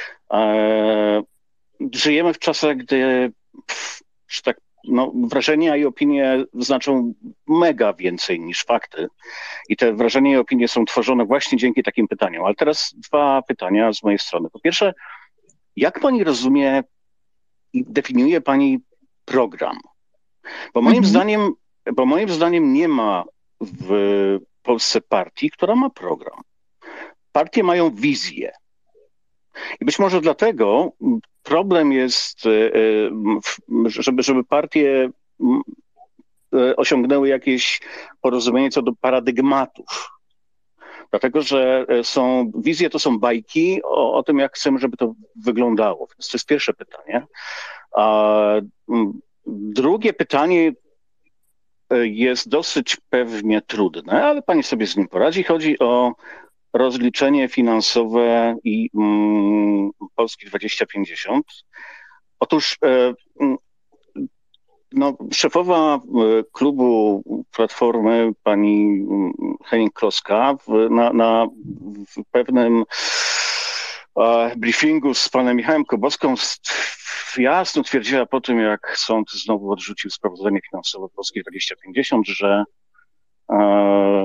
Żyjemy w czasach, gdy że tak, no, wrażenia i opinie znaczą mega więcej niż fakty. I te wrażenia i opinie są tworzone właśnie dzięki takim pytaniom. Ale teraz dwa pytania z mojej strony. Po pierwsze, jak pani rozumie i definiuje pani program? Bo moim mhm. zdaniem, bo moim zdaniem nie ma w Polsce partii, która ma program. Partie mają wizję. I być może dlatego problem jest, żeby, żeby partie osiągnęły jakieś porozumienie co do paradygmatów. Dlatego, że są wizje, to są bajki o, o tym, jak chcemy, żeby to wyglądało. Więc to jest pierwsze pytanie. A drugie pytanie jest dosyć pewnie trudne, ale pani sobie z nim poradzi. Chodzi o rozliczenie finansowe i mm, Polski dwadzieścia pięćdziesiąt. Otóż e, no, szefowa klubu Platformy, pani Hennig-Kloska, w, na, na w pewnym e, briefingu z panem Michałem Koboską jasno twierdziła po tym, jak sąd znowu odrzucił sprawozdanie finansowe Polski dwadzieścia pięćdziesiąt, że e,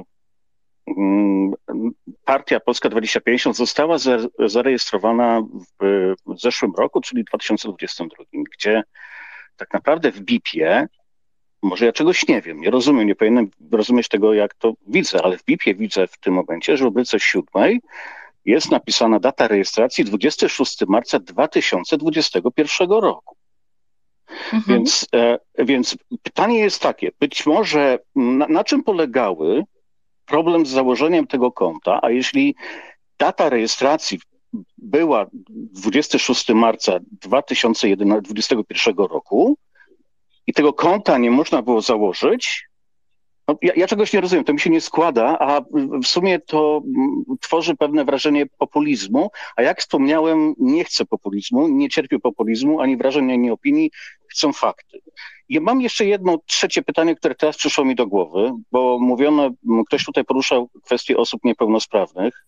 partia Polska dwadzieścia pięćdziesiąt została zarejestrowana w, w zeszłym roku, czyli dwa tysiące dwudziestym drugim, gdzie tak naprawdę w B I P-ie, może ja czegoś nie wiem, nie rozumiem, nie powinienem rozumieć tego, jak to widzę, ale w B I P-ie widzę w tym momencie, że w rubryce siódmej jest napisana data rejestracji dwudziestego szóstego marca dwa tysiące dwudziestego pierwszego roku. Mhm. Więc, e, więc pytanie jest takie, być może na, na czym polegały problem z założeniem tego konta, a jeśli data rejestracji była dwudziestego szóstego marca dwa tysiące dwudziestego pierwszego roku i tego konta nie można było założyć, no ja, ja czegoś nie rozumiem, to mi się nie składa, a w sumie to tworzy pewne wrażenie populizmu, a jak wspomniałem, nie chcę populizmu, nie cierpię populizmu, ani wrażeń, ani opinii, chcą fakty. I mam jeszcze jedno trzecie pytanie, które teraz przyszło mi do głowy, bo mówiono, ktoś tutaj poruszał kwestię osób niepełnosprawnych.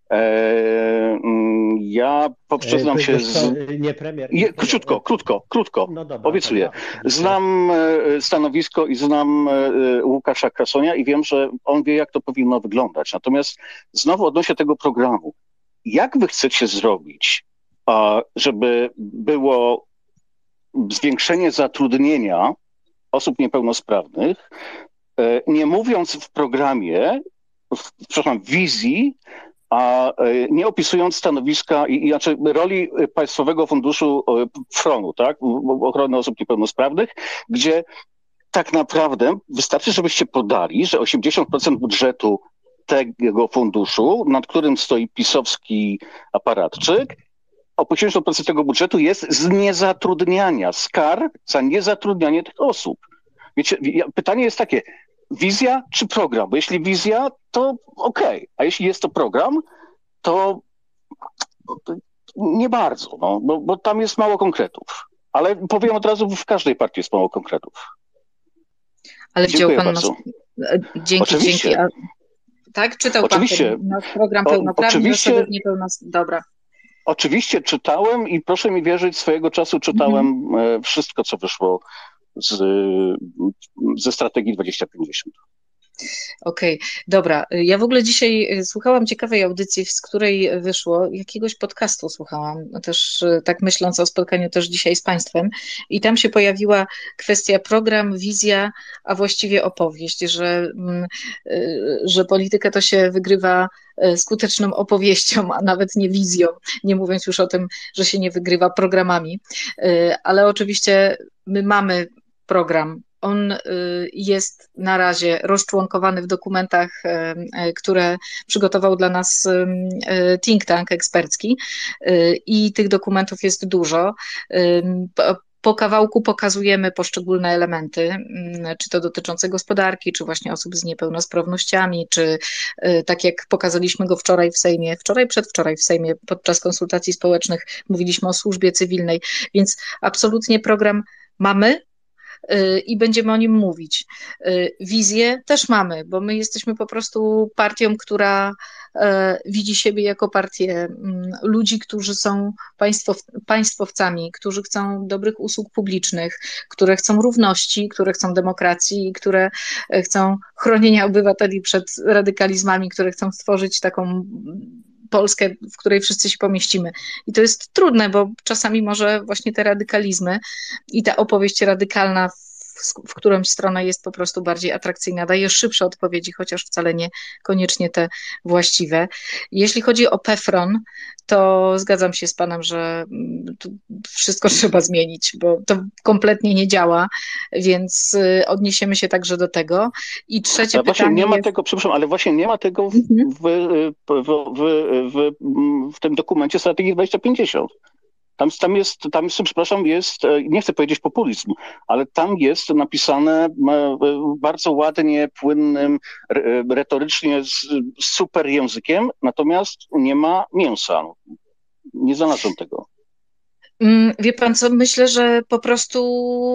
Ja przyznam się z... Nie premier. Je, krótko, krótko, krótko, no dobra, obiecuję. Znam stanowisko i znam Łukasza Krasonia i wiem, że on wie, jak to powinno wyglądać. Natomiast znowu odnośnie tego programu. Jak wy chcecie zrobić, żeby było zwiększenie zatrudnienia osób niepełnosprawnych, nie mówiąc w programie, w, przepraszam, w wizji, a nie opisując stanowiska i, i znaczy roli Państwowego Funduszu F R O N-u, tak, ochrony osób niepełnosprawnych, gdzie tak naprawdę wystarczy, żebyście podali, że osiemdziesiąt procent budżetu tego funduszu, nad którym stoi pisowski aparatczyk, osiemdziesiąt procent tego budżetu jest z niezatrudniania, z kar za niezatrudnianie tych osób. Wiecie, pytanie jest takie, wizja czy program? Bo jeśli wizja, to okej, okay. A jeśli jest to program, to nie bardzo, no, bo, bo tam jest mało konkretów. Ale powiem od razu, w każdej partii jest mało konkretów. Ale wziął Dziękuję pan bardzo. nas... Dzięki, Oczywiście. dzięki. A... Tak? Czytał Oczywiście. pan ten nasz program pełnoprawny Oczywiście. osoby niepełnosprawne. Dobra. Oczywiście czytałem i proszę mi wierzyć, swojego czasu czytałem mhm. wszystko, co wyszło z, ze strategii dwadzieścia pięćdziesiąt. Okej, okay, dobra. Ja w ogóle dzisiaj słuchałam ciekawej audycji, z której wyszło, jakiegoś podcastu słuchałam, też tak myśląc o spotkaniu też dzisiaj z Państwem i tam się pojawiła kwestia program, wizja, a właściwie opowieść, że, że politykę to się wygrywa skuteczną opowieścią, a nawet nie wizją, nie mówiąc już o tym, że się nie wygrywa programami, ale oczywiście my mamy program. On jest na razie rozczłonkowany w dokumentach, które przygotował dla nas think tank ekspercki i tych dokumentów jest dużo. Po kawałku pokazujemy poszczególne elementy, czy to dotyczące gospodarki, czy właśnie osób z niepełnosprawnościami, czy tak jak pokazaliśmy go wczoraj w Sejmie, wczoraj, przedwczoraj w Sejmie podczas konsultacji społecznych mówiliśmy o służbie cywilnej, więc absolutnie program mamy i będziemy o nim mówić. Wizję też mamy, bo my jesteśmy po prostu partią, która widzi siebie jako partię ludzi, którzy są państwow, państwowcami, którzy chcą dobrych usług publicznych, które chcą równości, które chcą demokracji, które chcą chronienia obywateli przed radykalizmami, które chcą stworzyć taką Polskę, w której wszyscy się pomieścimy. I to jest trudne, bo czasami może właśnie te radykalizmy i ta opowieść radykalna, w, w którąś stronę jest po prostu bardziej atrakcyjna, daje szybsze odpowiedzi, chociaż wcale nie koniecznie te właściwe. Jeśli chodzi o P F R O N, to zgadzam się z panem, że tu wszystko trzeba zmienić, bo to kompletnie nie działa, więc odniesiemy się także do tego. I trzecie ale pytanie nie ma jest... tego, przepraszam, ale właśnie nie ma tego w, Mhm. w, w, w, w, w tym dokumencie strategii dwadzieścia pięćdziesiąt. Tam, tam jest, tam jest, przepraszam, jest, nie chcę powiedzieć populizm, ale tam jest napisane bardzo ładnie, płynnym, retorycznie, super językiem, natomiast nie ma mięsa. Nie znalazłem tego. Wie pan co, myślę, że po prostu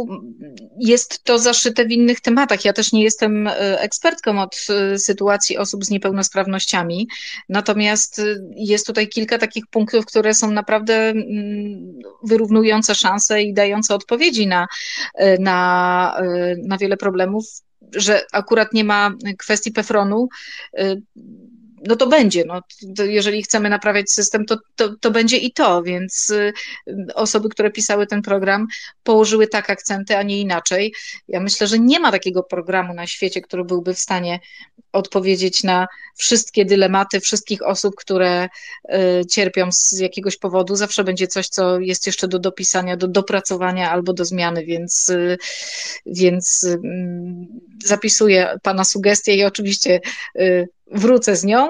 jest to zaszyte w innych tematach. Ja też nie jestem ekspertką od sytuacji osób z niepełnosprawnościami, natomiast jest tutaj kilka takich punktów, które są naprawdę wyrównujące szanse i dające odpowiedzi na, na, na wiele problemów, że akurat nie ma kwestii P F R O N-u, no to będzie, no, to jeżeli chcemy naprawiać system, to, to, to będzie i to, więc y, osoby, które pisały ten program, położyły tak akcenty, a nie inaczej. Ja myślę, że nie ma takiego programu na świecie, który byłby w stanie odpowiedzieć na wszystkie dylematy wszystkich osób, które y, cierpią z jakiegoś powodu. Zawsze będzie coś, co jest jeszcze do dopisania, do dopracowania albo do zmiany, więc, y, więc y, zapisuję pana sugestię i oczywiście y, wrócę z nią,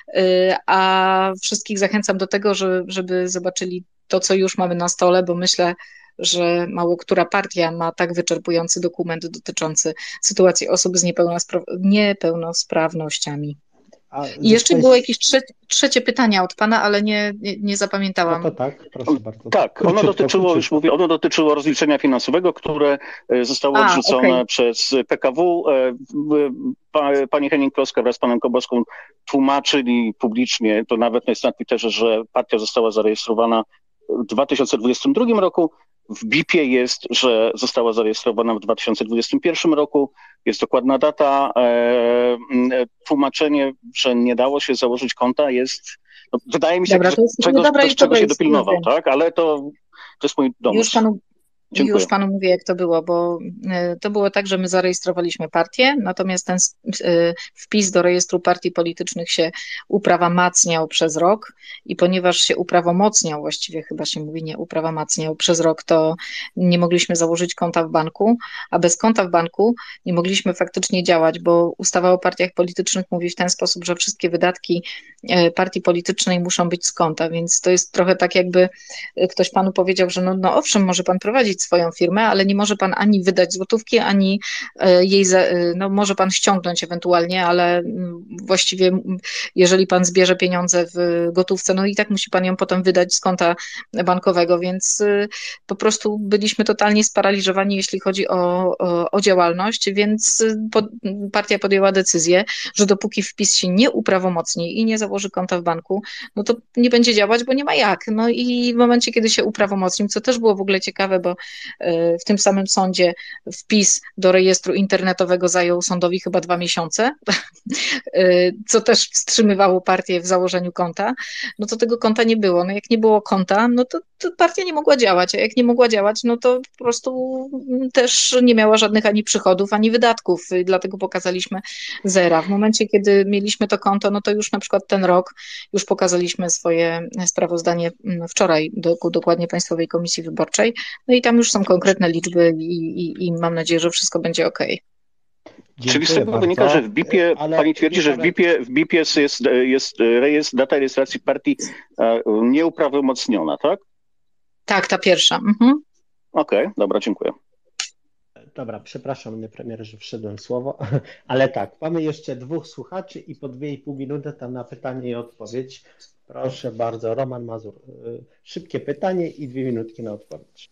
a wszystkich zachęcam do tego, że, żeby zobaczyli to, co już mamy na stole, bo myślę, że mało która partia ma tak wyczerpujący dokument dotyczący sytuacji osób z niepełnospra- niepełnosprawnościami. A I jeszcze zostaje- było jakieś trze- trzecie pytanie od pana, ale nie, nie, nie zapamiętałam. No to tak, proszę bardzo. Tak, ono Króciutko, dotyczyło, króciutko. już mówię, ono dotyczyło rozliczenia finansowego, które e, zostało A, odrzucone okej. przez P K W. E, w- pa- Pani Henning-Kloska wraz z panem Koboską tłumaczyli publicznie, to nawet jest na Twitterze, że partia została zarejestrowana w dwa tysiące dwudziestym drugim roku. W B I P-ie jest, że została zarejestrowana w dwa tysiące dwudziestym pierwszym roku. Jest dokładna data. E, e, tłumaczenie, że nie dało się założyć konta jest, no, wydaje mi się, Dobra, że to jest- czegoś, no dobra, ktoś już dobra, czego się już dopilnował, wiem. tak? Ale to, to jest mój Już domysł. panu, Dziękuję. Już panu mówię, jak to było, bo e, to było tak, że my zarejestrowaliśmy partię, natomiast ten s- e, wpis do rejestru partii politycznych się uprawomacniał przez rok i ponieważ się uprawomocniał, właściwie chyba się mówi nie uprawomacniał przez rok, to nie mogliśmy założyć konta w banku, a bez konta w banku nie mogliśmy faktycznie działać, bo ustawa o partiach politycznych mówi w ten sposób, że wszystkie wydatki e, partii politycznej muszą być z konta, więc to jest trochę tak, jakby e, ktoś panu powiedział, że no, no owszem, może pan prowadzić swoją firmę, ale nie może pan ani wydać złotówki, ani e, jej, za, e, no może pan ściągnąć ewentualnie, ale mm, właściwie mm, jeżeli pan zbierze pieniądze w gotówce, no i tak musi pan ją potem wydać z konta bankowego, więc y, po prostu byliśmy totalnie sparaliżowani, jeśli chodzi o, o, o działalność, więc y, pod, partia podjęła decyzję, że dopóki wpis się nie uprawomocni i nie założy konta w banku, no to nie będzie działać, bo nie ma jak. No i w momencie, kiedy się uprawomocnił, co też było w ogóle ciekawe, bo y, w tym samym sądzie wpis do rejestru internetowego zajął sądowi chyba dwa miesiące, y, co też wstrzymywało partię w założeniu konta, no to tego konta nie było. No jak nie było konta, no to, to partia nie mogła działać, a jak nie mogła działać, no to po prostu też nie miała żadnych ani przychodów, ani wydatków, i dlatego pokazaliśmy zera. W momencie, kiedy mieliśmy to konto, no to już na przykład ten rok już pokazaliśmy swoje sprawozdanie mm, wczoraj, do, dokładnie Państwowej Komisji Wyborczej, no i tam już są konkretne liczby i, i, i mam nadzieję, że wszystko będzie ok. Czyli z tego wynika, że w bipie, ale pani twierdzi, że w bipie, w bipie jest, jest, jest rejestr, data rejestracji partii e, nieuprawomocniona, tak? Tak, ta pierwsza. Mhm. Okej, dobra, dziękuję. Dobra, przepraszam, panie premierze, że wszedłem w słowo, ale tak, mamy jeszcze dwóch słuchaczy i po dwie i pół minuty tam na pytanie i odpowiedź. Proszę bardzo, Roman Mazur. y, Szybkie pytanie i dwie minutki na odpowiedź.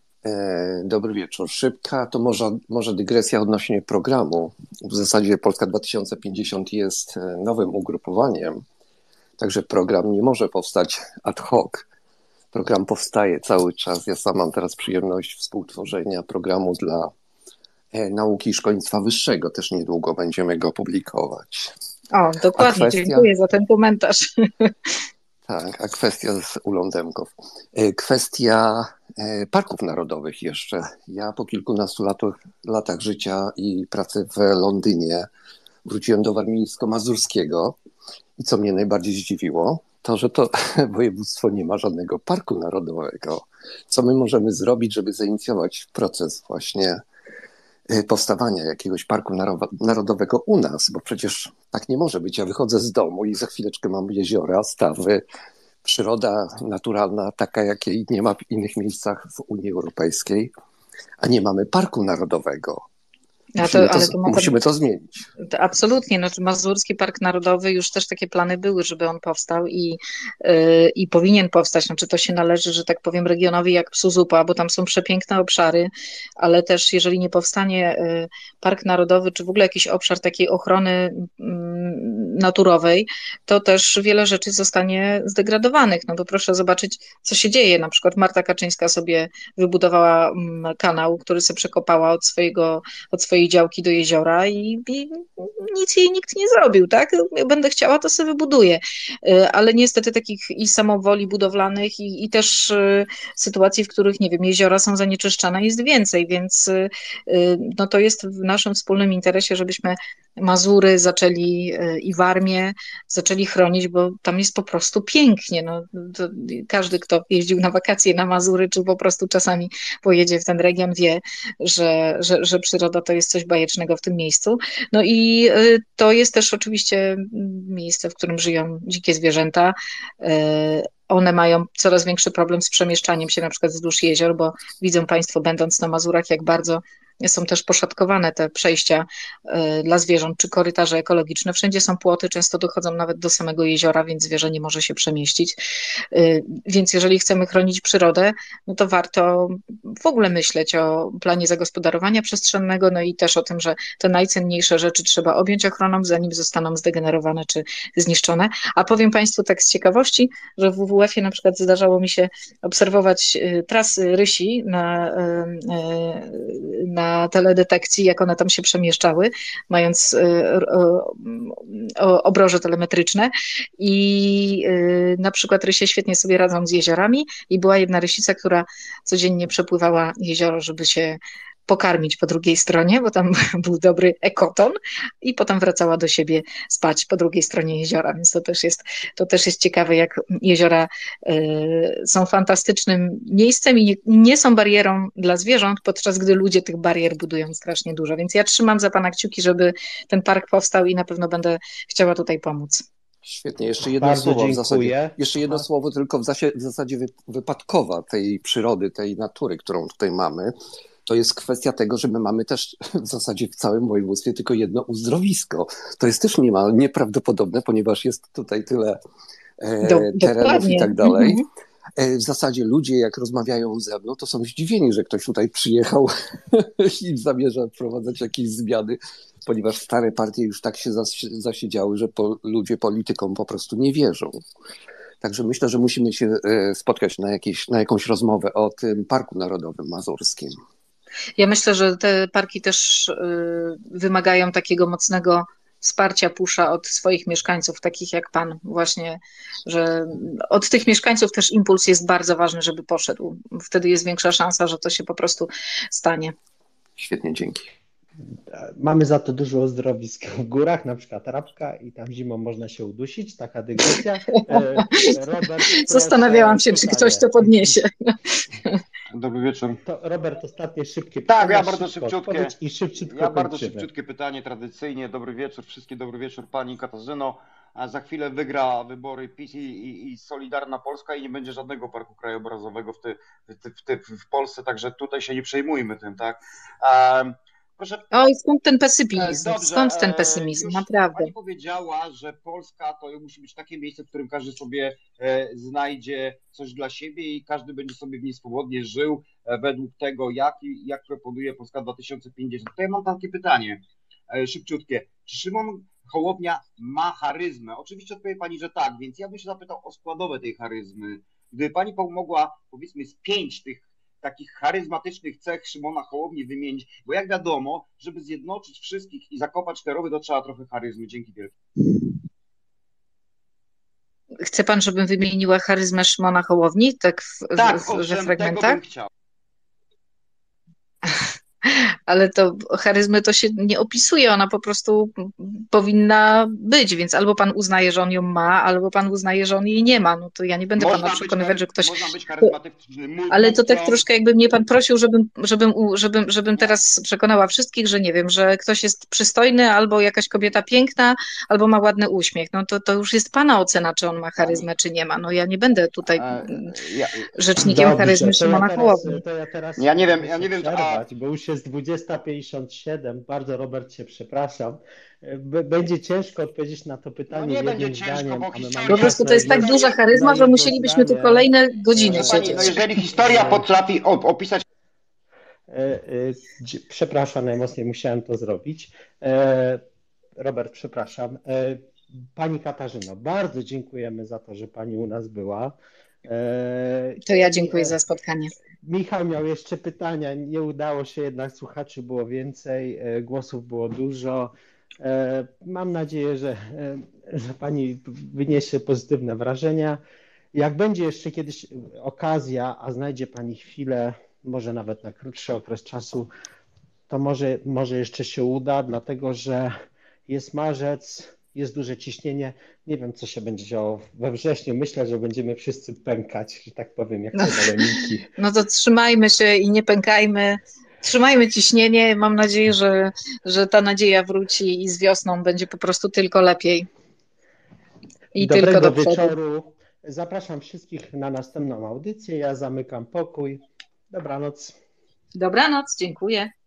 E, Dobry wieczór. Szybka to może, może dygresja odnośnie programu. W zasadzie Polska dwa tysiące pięćdziesiąt jest e, nowym ugrupowaniem, także program nie może powstać ad hoc. Program powstaje cały czas. Ja sam mam teraz przyjemność współtworzenia programu dla e, nauki i szkolnictwa wyższego. Też niedługo będziemy go publikować. O, dokładnie, kwestia- dziękuję za ten komentarz. Tak, a kwestia z Ulą Demkow. E, Kwestia e, parków narodowych jeszcze. Ja po kilkunastu latach, latach życia i pracy w Londynie wróciłem do warmińsko-mazurskiego i co mnie najbardziej zdziwiło, to że to województwo nie ma żadnego parku narodowego. Co my możemy zrobić, żeby zainicjować proces właśnie e, powstawania jakiegoś parku naro- narodowego u nas, bo przecież tak nie może być. Ja wychodzę z domu i za chwileczkę mam jeziora, stawy, przyroda naturalna, taka jakiej nie ma w innych miejscach w Unii Europejskiej, a nie mamy parku narodowego. A Musimy to, to, ale to ma pan, musimy to zmienić. to absolutnie, znaczy Mazurski Park Narodowy, już też takie plany były, żeby on powstał i, yy, i powinien powstać, znaczy to się należy, że tak powiem, regionowi jak psu zupa, bo tam są przepiękne obszary, ale też jeżeli nie powstanie yy, Park Narodowy, czy w ogóle jakiś obszar takiej ochrony yy, naturowej, to też wiele rzeczy zostanie zdegradowanych, no bo proszę zobaczyć, co się dzieje, na przykład Marta Kaczyńska sobie wybudowała mm, kanał, który sobie przekopała od swojego, od swojej działki do jeziora i, i nic jej nikt nie zrobił, tak? Jak będę chciała, to sobie wybuduję. Y, Ale niestety takich i samowoli budowlanych i, i też y, sytuacji, w których, nie wiem, jeziora są zanieczyszczane jest więcej, więc y, y, no to jest w naszym wspólnym interesie, żebyśmy Mazury zaczęli y, i Warmię zaczęli chronić, bo tam jest po prostu pięknie. No, to każdy, kto jeździł na wakacje na Mazury, czy po prostu czasami pojedzie w ten region, wie, że, że, że przyroda to jest coś bajecznego w tym miejscu. No i y, to jest też oczywiście miejsce, w którym żyją dzikie zwierzęta. Y, One mają coraz większy problem z przemieszczaniem się na przykład wzdłuż jezior, bo widzą Państwo, będąc na Mazurach, jak bardzo są też poszatkowane te przejścia y, dla zwierząt, czy korytarze ekologiczne. Wszędzie są płoty, często dochodzą nawet do samego jeziora, więc zwierzę nie może się przemieścić. Y, Więc jeżeli chcemy chronić przyrodę, no to warto w ogóle myśleć o planie zagospodarowania przestrzennego, no i też o tym, że te najcenniejsze rzeczy trzeba objąć ochroną, zanim zostaną zdegenerowane czy zniszczone. A powiem Państwu tak z ciekawości, że w W W F-ie na przykład zdarzało mi się obserwować y, trasy rysi na, y, y, na na teledetekcji, jak one tam się przemieszczały, mając obroże telemetryczne i na przykład rysie świetnie sobie radzą z jeziorami i była jedna rysica, która codziennie przepływała jezioro, żeby się pokarmić po drugiej stronie, bo tam był dobry ekoton i potem wracała do siebie spać po drugiej stronie jeziora, więc to też jest, to też jest ciekawe, jak jeziora y, są fantastycznym miejscem i nie, nie są barierą dla zwierząt, podczas gdy ludzie tych barier budują strasznie dużo, więc ja trzymam za Pana kciuki, żeby ten park powstał i na pewno będę chciała tutaj pomóc. Świetnie, jeszcze jedno Bardzo słowo w dziękuję. zasadzie. Jeszcze jedno Aha. słowo tylko w zasadzie, w zasadzie wy- wypadkowa tej przyrody, tej natury, którą tutaj mamy. To jest kwestia tego, że my mamy też w zasadzie w całym województwie tylko jedno uzdrowisko. To jest też niemal nieprawdopodobne, ponieważ jest tutaj tyle e, Do, terenów dokładnie. i tak dalej. Mhm. E, w zasadzie ludzie, jak rozmawiają ze mną, to są zdziwieni, że ktoś tutaj przyjechał i zamierza wprowadzać jakieś zmiany, ponieważ stare partie już tak się zas- zasiedziały, że po, ludzie politykom po prostu nie wierzą. Także myślę, że musimy się e, spotkać na, jakieś, na jakąś rozmowę o tym Parku Narodowym Mazurskim. Ja myślę, że te parki też y, wymagają takiego mocnego wsparcia, pusza od swoich mieszkańców, takich jak Pan właśnie, że od tych mieszkańców też impuls jest bardzo ważny, żeby poszedł. Wtedy jest większa szansa, że to się po prostu stanie. Świetnie, dzięki. Mamy za to dużo uzdrowisk w górach, na przykład Rabka i tam zimą można się udusić, taka dygresja. E, Robert, Zastanawiałam się, proszę, czy ktoś to podniesie. Dobry wieczór. To Robert, ostatnie szybkie Tak, pytanie. ja bardzo szybko szybciutkie. odpowiedź I szybciutko Ja bardzo kończymy. szybciutkie pytanie, tradycyjnie. Dobry wieczór, wszystkie dobry wieczór Pani Katarzyno. A za chwilę wygra wybory PiS i, i, i Solidarna Polska i nie będzie żadnego parku krajobrazowego w, ty, w, ty, w, ty, w Polsce, także tutaj się nie przejmujmy tym, tak? Um, proszę. Oj, skąd ten pesymizm? Dobrze, Skąd ten e, pesymizm? już Naprawdę. Pani powiedziała, że Polska to musi być takie miejsce, w którym każdy sobie e, znajdzie coś dla siebie i każdy będzie sobie w niej swobodnie żył e, według tego, jak, jak proponuje Polska dwa tysiące pięćdziesiąt. To ja mam takie pytanie, e, szybciutkie. Czy Szymon Hołownia ma charyzmę? Oczywiście odpowie Pani, że tak, więc ja bym się zapytał o składowe tej charyzmy. Gdyby Pani pomogła, powiedzmy, z pięć tych takich charyzmatycznych cech Szymona Hołowni wymienić, bo jak wiadomo, żeby zjednoczyć wszystkich i zakopać te rowy, to trzeba trochę charyzmy. Dzięki wielkie. Chce Pan, żebym wymieniła charyzmę Szymona Hołowni? Tak, w, Tak, w, we owszem, tego fragmentach? bym chciał. Ale to charyzmy to się nie opisuje, ona po prostu powinna być, więc albo Pan uznaje, że on ją ma, albo Pan uznaje, że on jej nie ma. No to ja nie będę Można Pana być przekonywać, chary- że ktoś... Można być charyzmatyczny. Ale to tak mówcą. troszkę jakby mnie Pan prosił, żebym, żebym, u- żebym, żebym teraz przekonała wszystkich, że nie wiem, że ktoś jest przystojny, albo jakaś kobieta piękna, albo ma ładny uśmiech. No to, to już jest Pana ocena, czy on ma charyzmę, czy nie ma. No ja nie będę tutaj E, mm, ja, rzecznikiem Dobrze, charyzmy to ja Szymona teraz, Hołowni. to ja teraz Ja nie wiem, muszę ja nie wiem, a- przerwać, bo już jest dwudziesta pięćdziesiąt siedem. Bardzo, Robert, się przepraszam. B- Będzie ciężko odpowiedzieć na to no pytanie nie jednym będzie ciężko, zdaniem, bo a my mamy historia... Po prostu to jest tak czas duża na charyzma, że jedno musielibyśmy tu zdanie. kolejne godziny Proszę Pani, siedzieć. no jeżeli historia E, potrafi op- opisać... e, e, dzi- Przepraszam, najmocniej musiałem to zrobić. E, Robert, przepraszam. E, Pani Katarzyno, bardzo dziękujemy za to, że Pani u nas była. E, To ja i, dziękuję e, za spotkanie. Michał miał jeszcze pytania, nie udało się, jednak słuchaczy było więcej, e, głosów było dużo. E, Mam nadzieję, że, e, że Pani wyniesie pozytywne wrażenia. Jak będzie jeszcze kiedyś okazja, a znajdzie Pani chwilę, może nawet na krótszy okres czasu, to może, może jeszcze się uda, dlatego że jest marzec, jest duże ciśnienie. Nie wiem, co się będzie działo we wrześniu. Myślę, że będziemy wszyscy pękać, że tak powiem, jak No, te baloniki. no to trzymajmy się i nie pękajmy. Trzymajmy ciśnienie. Mam nadzieję, że, że ta nadzieja wróci i z wiosną będzie po prostu tylko lepiej. I tylko Dobrego do przodu. wieczoru. Zapraszam wszystkich na następną audycję. Ja zamykam pokój. Dobranoc. Dobranoc, dziękuję.